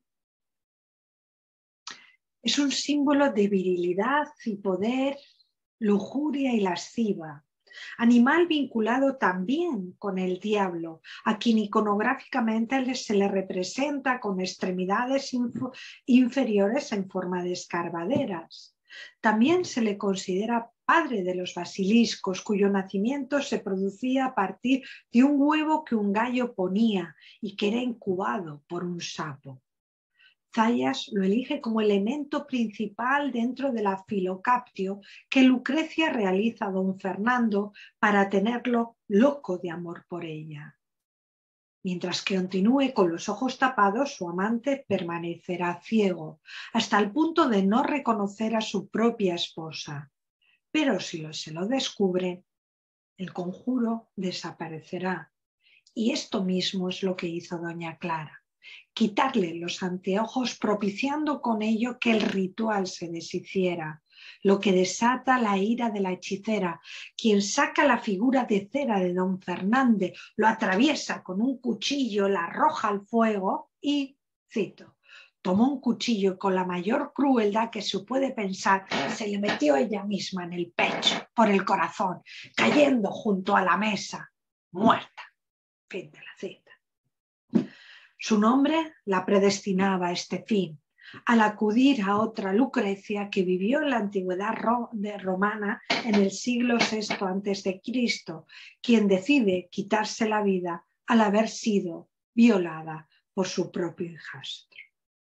es un símbolo de virilidad y poder, lujuria y lasciva, animal vinculado también con el diablo, a quien iconográficamente se le representa con extremidades inferiores en forma de escarbaderas. También se le considera padre de los basiliscos, cuyo nacimiento se producía a partir de un huevo que un gallo ponía y que era incubado por un sapo. Zayas lo elige como elemento principal dentro de la filocaptio que Lucrecia realiza a don Fernando para tenerlo loco de amor por ella. Mientras que continúe con los ojos tapados, su amante permanecerá ciego, hasta el punto de no reconocer a su propia esposa. Pero si se lo descubre, el conjuro desaparecerá. Y esto mismo es lo que hizo doña Clara: quitarle los anteojos, propiciando con ello que el ritual se deshiciera, lo que desata la ira de la hechicera, quien saca la figura de cera de don Fernández, lo atraviesa con un cuchillo, la arroja al fuego y, cito, tomó un cuchillo y con la mayor crueldad que se puede pensar, se le metió ella misma en el pecho, por el corazón, cayendo junto a la mesa, muerta. Fin de la cita. Su nombre la predestinaba a este fin, al acudir a otra Lucrecia que vivió en la antigüedad romana en el siglo VI a.C., quien decide quitarse la vida al haber sido violada por su propio hijastro.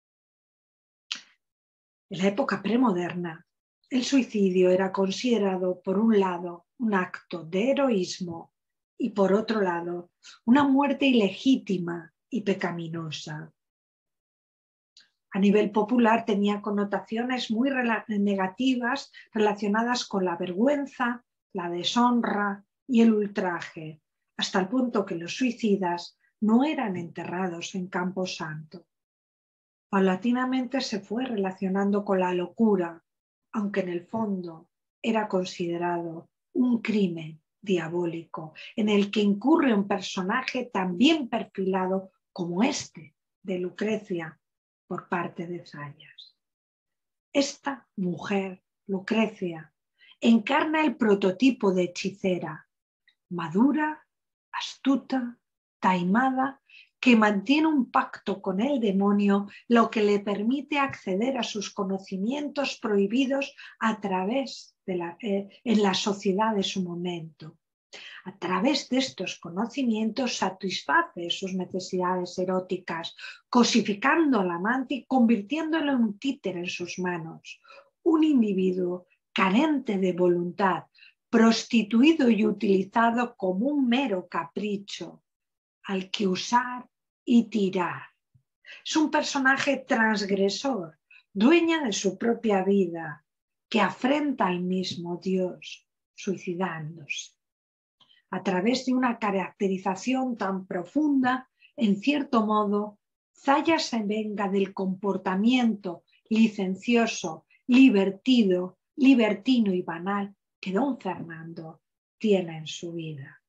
En la época premoderna, el suicidio era considerado, por un lado, un acto de heroísmo y, por otro lado, una muerte ilegítima y pecaminosa. A nivel popular tenía connotaciones muy negativas relacionadas con la vergüenza, la deshonra y el ultraje, hasta el punto que los suicidas no eran enterrados en Camposanto. Paulatinamente se fue relacionando con la locura, aunque en el fondo era considerado un crimen diabólico en el que incurre un personaje tan bien perfilado como este de Lucrecia por parte de Zayas. Esta mujer, Lucrecia, encarna el prototipo de hechicera, madura, astuta, taimada, que mantiene un pacto con el demonio, lo que le permite acceder a sus conocimientos prohibidos a través en la sociedad de su momento. A través de estos conocimientos satisface sus necesidades eróticas, cosificando al amante y convirtiéndolo en un títere en sus manos, un individuo carente de voluntad, prostituido y utilizado como un mero capricho al que usar y tirar. Es un personaje transgresor, dueña de su propia vida, que afrenta al mismo Dios, suicidándose. A través de una caracterización tan profunda, en cierto modo, Zayas se venga del comportamiento licencioso, libertino y banal que don Fernando tiene en su vida.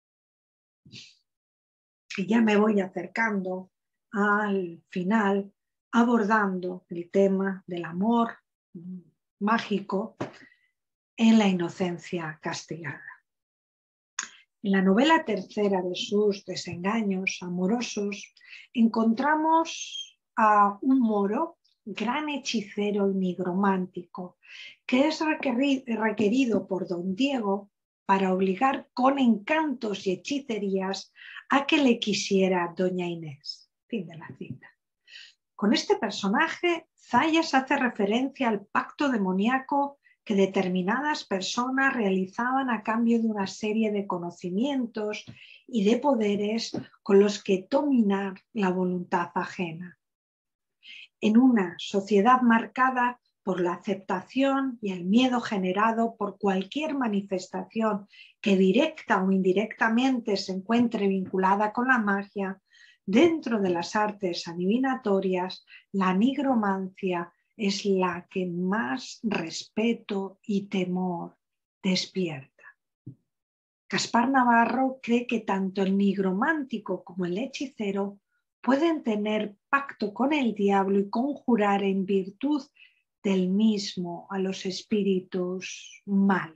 Y ya me voy acercando al final, abordando el tema del amor mágico en la inocencia castigada. En la novela tercera de sus desengaños amorosos encontramos a un moro, gran hechicero y nigromántico, que es requerido por don Diego para obligar con encantos y hechicerías a que le quisiera doña Inés. Fin de la cita. Con este personaje, Zayas hace referencia al pacto demoníaco que determinadas personas realizaban a cambio de una serie de conocimientos y de poderes con los que dominar la voluntad ajena. En una sociedad marcada por la aceptación y el miedo generado por cualquier manifestación que directa o indirectamente se encuentre vinculada con la magia, dentro de las artes adivinatorias, la nigromancia es la que más respeto y temor despierta. Gaspar Navarro cree que tanto el nigromántico como el hechicero pueden tener pacto con el diablo y conjurar en virtud del mismo a los espíritus malos.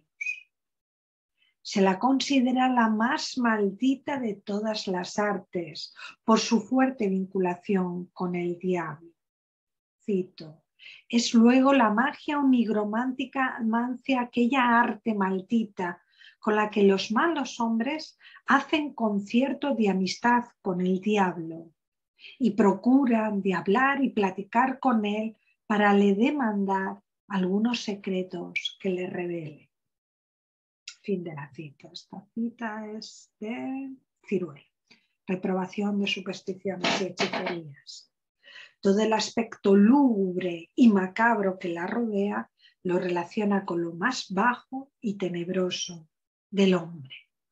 Se la considera la más maldita de todas las artes por su fuerte vinculación con el diablo. Cito: es luego la magia o nigromancia aquella arte maldita con la que los malos hombres hacen concierto de amistad con el diablo y procuran de hablar y platicar con él para le demandar algunos secretos que le revele. Fin de la cita. Esta cita es de Ciruelo. Reprobación de supersticiones y hechicerías. Todo el aspecto lúgubre y macabro que la rodea lo relaciona con lo más bajo y tenebroso del hombre.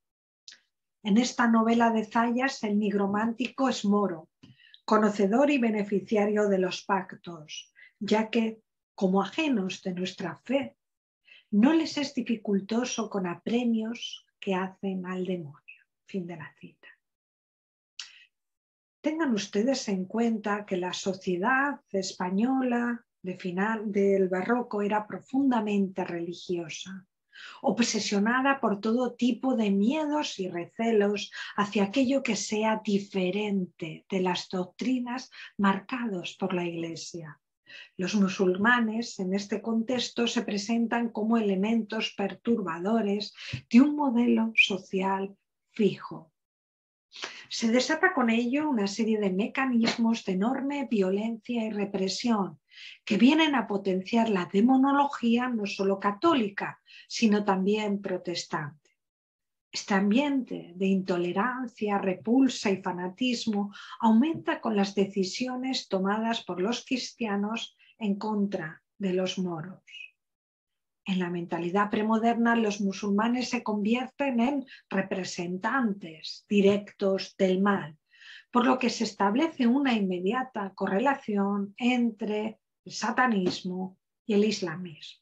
En esta novela de Zayas, el nigromántico es moro, conocedor y beneficiario de los pactos, ya que, como ajenos de nuestra fe, no les es dificultoso con apremios que hacen al demonio. Fin de la cita. Tengan ustedes en cuenta que la sociedad española de final del barroco era profundamente religiosa, obsesionada por todo tipo de miedos y recelos hacia aquello que sea diferente de las doctrinas marcadas por la Iglesia. Los musulmanes en este contexto se presentan como elementos perturbadores de un modelo social fijo. Se desata con ello una serie de mecanismos de enorme violencia y represión que vienen a potenciar la demonología no solo católica, sino también protestante. Este ambiente de intolerancia, repulsa y fanatismo aumenta con las decisiones tomadas por los cristianos en contra de los moros. En la mentalidad premoderna, los musulmanes se convierten en representantes directos del mal, por lo que se establece una inmediata correlación entre el satanismo y el islamismo.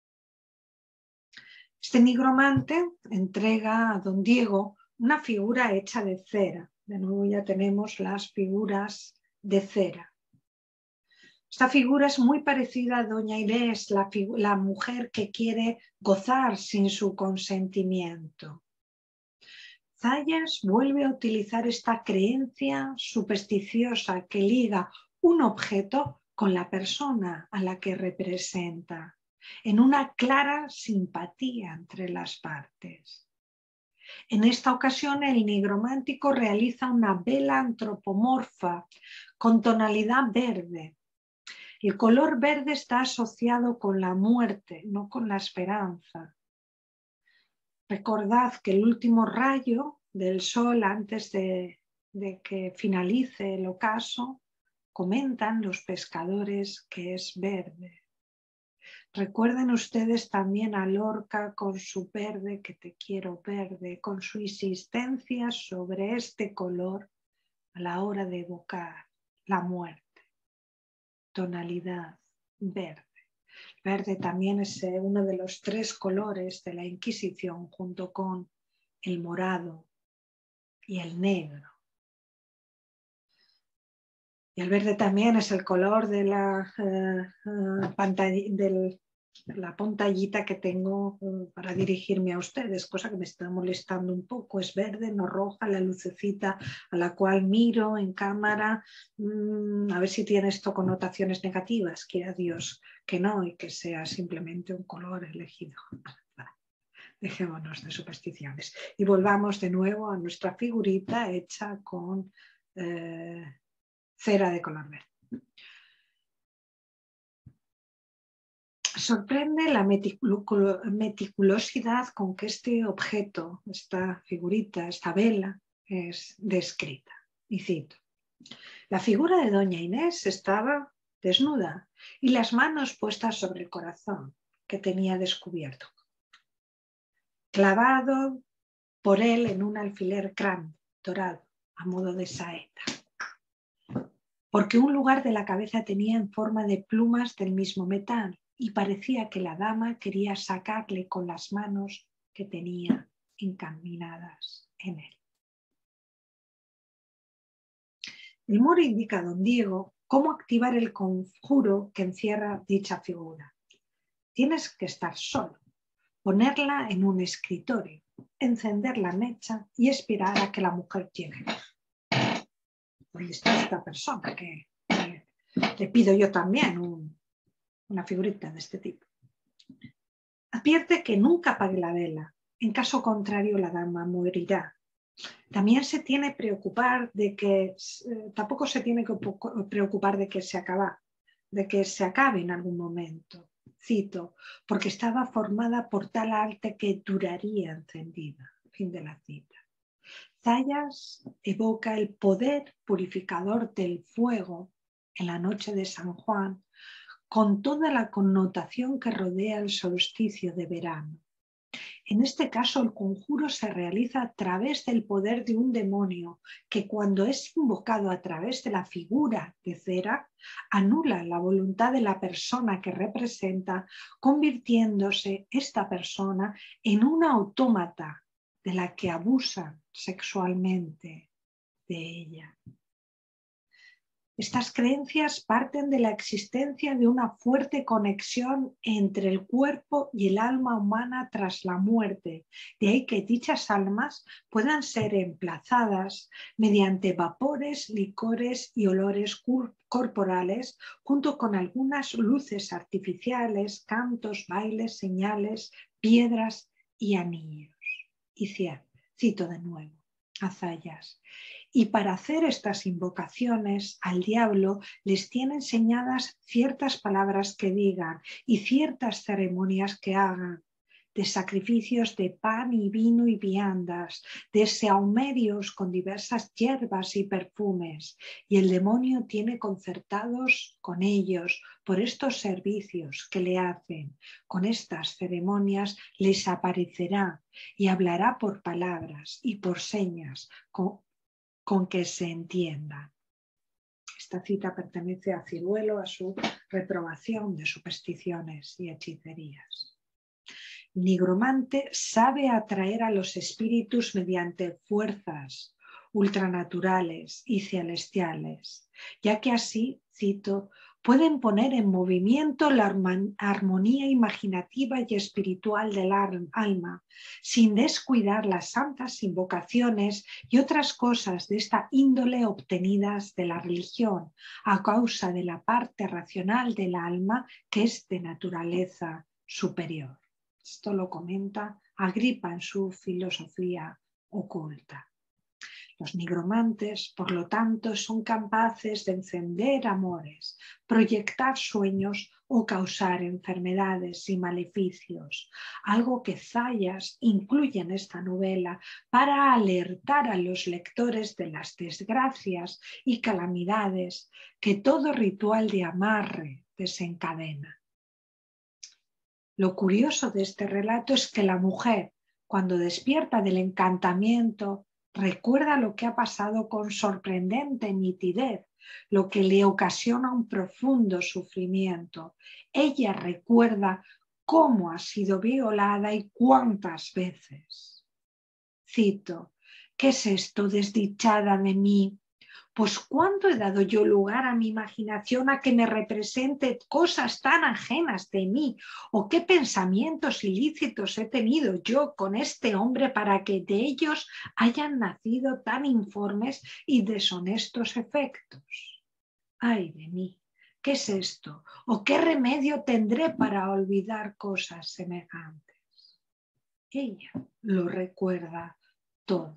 Este nigromante entrega a don Diego una figura hecha de cera. De nuevo ya tenemos las figuras de cera. Esta figura es muy parecida a doña Inés, la mujer que quiere gozar sin su consentimiento. Zayas vuelve a utilizar esta creencia supersticiosa que liga un objeto con la persona a la que representa, en una clara simpatía entre las partes. En esta ocasión, el nigromántico realiza una vela antropomorfa con tonalidad verde. El color verde está asociado con la muerte, no con la esperanza. Recordad que el último rayo del sol antes de que finalice el ocaso, comentan los pescadores que es verde. Recuerden ustedes también a Lorca con su verde, que te quiero verde, con su insistencia sobre este color a la hora de evocar la muerte. Tonalidad verde. Verde también es uno de los 3 colores de la Inquisición, junto con el morado y el negro. Y el verde también es el color de la pantallita que tengo para dirigirme a ustedes, cosa que me está molestando un poco. Es verde, no roja, la lucecita a la cual miro en cámara. A ver si tiene esto connotaciones negativas. Quiera Dios que no, y que sea simplemente un color elegido. Dejémonos de supersticiones. Y volvamos de nuevo a nuestra figurita hecha con cera de color verde. Sorprende la meticulosidad con que este objeto, esta figurita, esta vela, es descrita. Y cito: la figura de doña Inés estaba desnuda y las manos puestas sobre el corazón que tenía descubierto, clavado por él en un alfiler grande, dorado, a modo de saeta, porque un lugar de la cabeza tenía en forma de plumas del mismo metal y parecía que la dama quería sacarle con las manos que tenía encaminadas en él. El muro indica a don Diego cómo activar el conjuro que encierra dicha figura. Tienes que estar solo, ponerla en un escritorio, encender la mecha y esperar a que la mujer llegue. ¿Dónde está esta persona? Que le pido yo también una figurita de este tipo. Advierte que nunca apague la vela, en caso contrario la dama morirá. También se tiene que preocupar de que tampoco se tiene que preocupar de que se acabe en algún momento. Cito, porque estaba formada por tal arte que duraría encendida. Fin de la cita. Zayas evoca el poder purificador del fuego en la noche de San Juan, con toda la connotación que rodea el solsticio de verano. En este caso, el conjuro se realiza a través del poder de un demonio que, cuando es invocado a través de la figura de cera, anula la voluntad de la persona que representa, convirtiéndose esta persona en un autómata de la que abusan sexualmente de ella. Estas creencias parten de la existencia de una fuerte conexión entre el cuerpo y el alma humana tras la muerte, de ahí que dichas almas puedan ser emplazadas mediante vapores, licores y olores corporales, junto con algunas luces artificiales, cantos, bailes, señales, piedras y anillos. Y cito de nuevo a Zayas. Y para hacer estas invocaciones al diablo les tiene enseñadas ciertas palabras que digan y ciertas ceremonias que hagan, de sacrificios de pan y vino y viandas, de sahumerios con diversas hierbas y perfumes, y el demonio tiene concertados con ellos por estos servicios que le hacen. Con estas ceremonias les aparecerá y hablará por palabras y por señas con que se entiendan. Esta cita pertenece a Ciruelo, a su reprobación de supersticiones y hechicerías. El nigromante sabe atraer a los espíritus mediante fuerzas ultranaturales y celestiales, ya que así, cito, pueden poner en movimiento la armonía imaginativa y espiritual del alma, sin descuidar las santas invocaciones y otras cosas de esta índole obtenidas de la religión, a causa de la parte racional del alma que es de naturaleza superior. Esto lo comenta Agripa en su Filosofía Oculta. Los nigromantes, por lo tanto, son capaces de encender amores, proyectar sueños o causar enfermedades y maleficios, algo que Zayas incluye en esta novela para alertar a los lectores de las desgracias y calamidades que todo ritual de amarre desencadena. Lo curioso de este relato es que la mujer, cuando despierta del encantamiento, recuerda lo que ha pasado con sorprendente nitidez, lo que le ocasiona un profundo sufrimiento. Ella recuerda cómo ha sido violada y cuántas veces. Cito: ¿qué es esto, desdichada de mí? Pues ¿cuándo he dado yo lugar a mi imaginación a que me represente cosas tan ajenas de mí? ¿O qué pensamientos ilícitos he tenido yo con este hombre para que de ellos hayan nacido tan informes y deshonestos efectos? ¡Ay de mí! ¿Qué es esto? ¿O qué remedio tendré para olvidar cosas semejantes? Ella lo recuerda todo.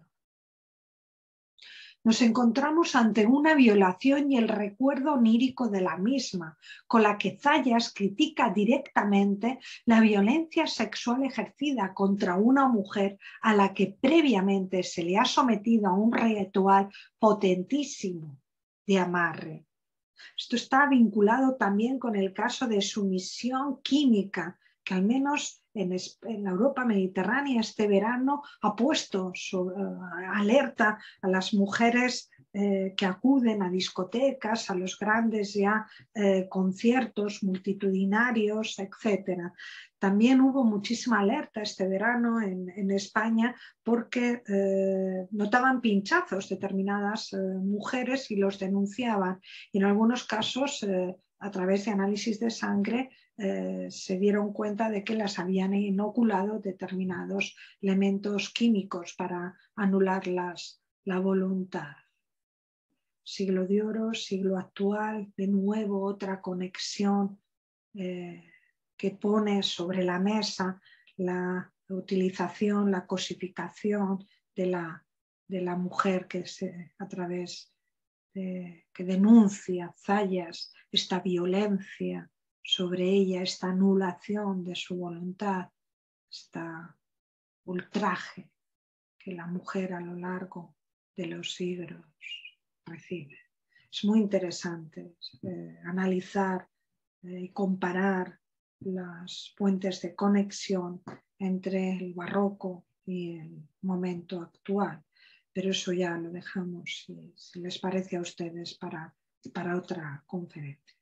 Nos encontramos ante una violación y el recuerdo onírico de la misma, con la que Zayas critica directamente la violencia sexual ejercida contra una mujer a la que previamente se le ha sometido a un ritual potentísimo de amarre. Esto está vinculado también con el caso de sumisión química, que al menos en la Europa mediterránea este verano ha puesto alerta a las mujeres que acuden a discotecas, a los grandes ya conciertos multitudinarios, etc. También hubo muchísima alerta este verano en España porque notaban pinchazos determinadas mujeres y los denunciaban. Y en algunos casos, a través de análisis de sangre, se dieron cuenta de que las habían inoculado determinados elementos químicos para anularlas la voluntad. Siglo de oro, siglo actual, de nuevo otra conexión que pone sobre la mesa la utilización, la cosificación de la mujer que a través que denuncia Zayas esta violencia sobre ella, esta anulación de su voluntad, este ultraje que la mujer a lo largo de los siglos recibe. Es muy interesante analizar y comparar las fuentes de conexión entre el barroco y el momento actual, pero eso ya lo dejamos, si les parece a ustedes, para otra conferencia.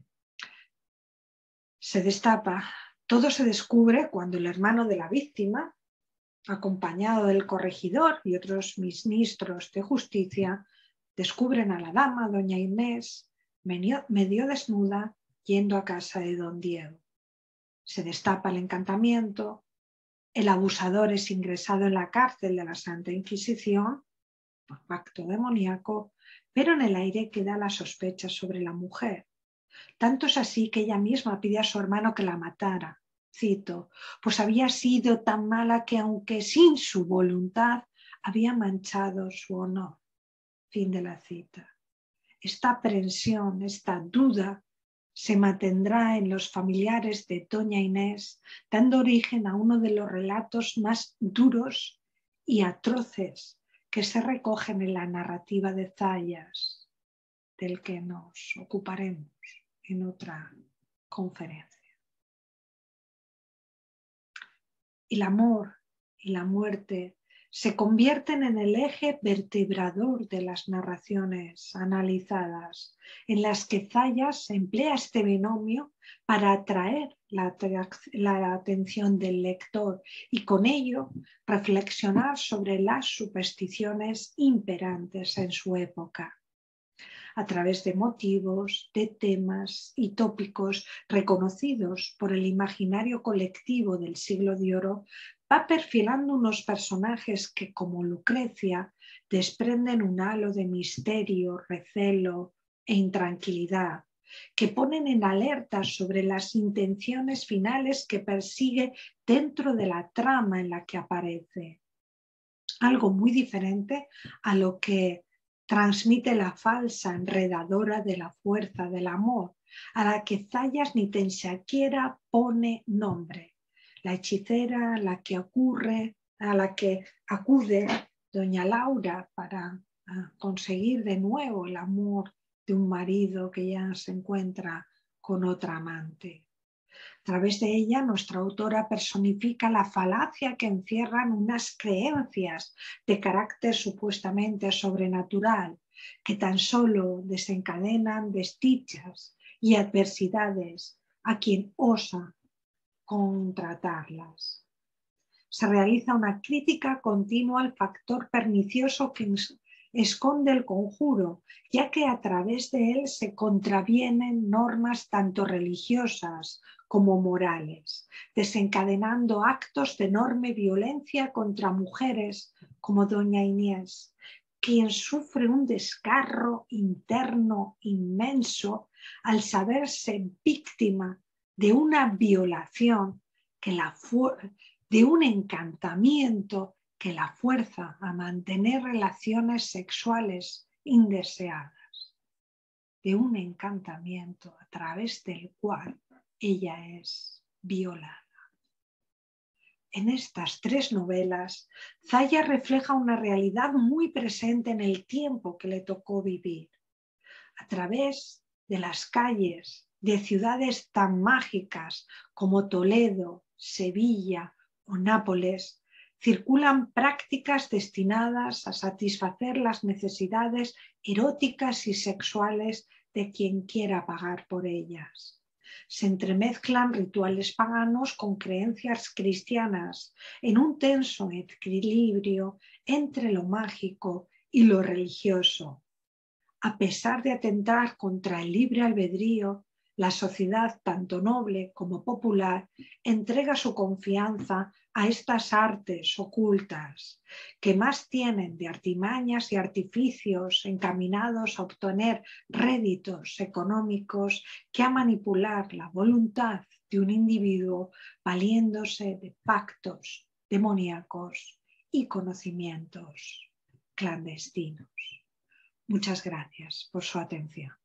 Se destapa, todo se descubre cuando el hermano de la víctima, acompañado del corregidor y otros ministros de justicia, descubren a la dama, doña Inés, medio desnuda, yendo a casa de don Diego. Se destapa el encantamiento, el abusador es ingresado en la cárcel de la Santa Inquisición por pacto demoníaco, pero en el aire queda la sospecha sobre la mujer. Tanto es así que ella misma pide a su hermano que la matara. Cito: pues había sido tan mala que aunque sin su voluntad había manchado su honor. Fin de la cita. Esta aprensión, esta duda, se mantendrá en los familiares de doña Inés, dando origen a uno de los relatos más duros y atroces que se recogen en la narrativa de Zayas, del que nos ocuparemos en otra conferencia. El amor y la muerte se convierten en el eje vertebrador de las narraciones analizadas, en las que Zayas emplea este binomio para atraer la atención del lector y con ello reflexionar sobre las supersticiones imperantes en su época. A través de motivos, de temas y tópicos reconocidos por el imaginario colectivo del siglo de oro, va perfilando unos personajes que, como Lucrecia, desprenden un halo de misterio, recelo e intranquilidad, que ponen en alerta sobre las intenciones finales que persigue dentro de la trama en la que aparece. Algo muy diferente a lo que transmite la falsa enredadora de la fuerza del amor, a la que Zayas ni tan siquiera pone nombre. La hechicera a la que acude doña Laura para conseguir de nuevo el amor de un marido que ya se encuentra con otra amante. A través de ella, nuestra autora personifica la falacia que encierran unas creencias de carácter supuestamente sobrenatural, que tan solo desencadenan desdichas y adversidades a quien osa contratarlas. Se realiza una crítica continua al factor pernicioso que esconde el conjuro, ya que a través de él se contravienen normas tanto religiosas como morales, desencadenando actos de enorme violencia contra mujeres como doña Inés, quien sufre un desgarro interno inmenso al saberse víctima de una violación de un encantamiento que la fuerza a mantener relaciones sexuales indeseadas, de un encantamiento a través del cual ella es violada. En estas tres novelas, Zaya refleja una realidad muy presente en el tiempo que le tocó vivir. A través de las calles de ciudades tan mágicas como Toledo, Sevilla o Nápoles, circulan prácticas destinadas a satisfacer las necesidades eróticas y sexuales de quien quiera pagar por ellas. Se entremezclan rituales paganos con creencias cristianas en un tenso equilibrio entre lo mágico y lo religioso. A pesar de atentar contra el libre albedrío, la sociedad, tanto noble como popular, entrega su confianza a estas artes ocultas, que más tienen de artimañas y artificios encaminados a obtener réditos económicos que a manipular la voluntad de un individuo valiéndose de pactos demoníacos y conocimientos clandestinos. Muchas gracias por su atención.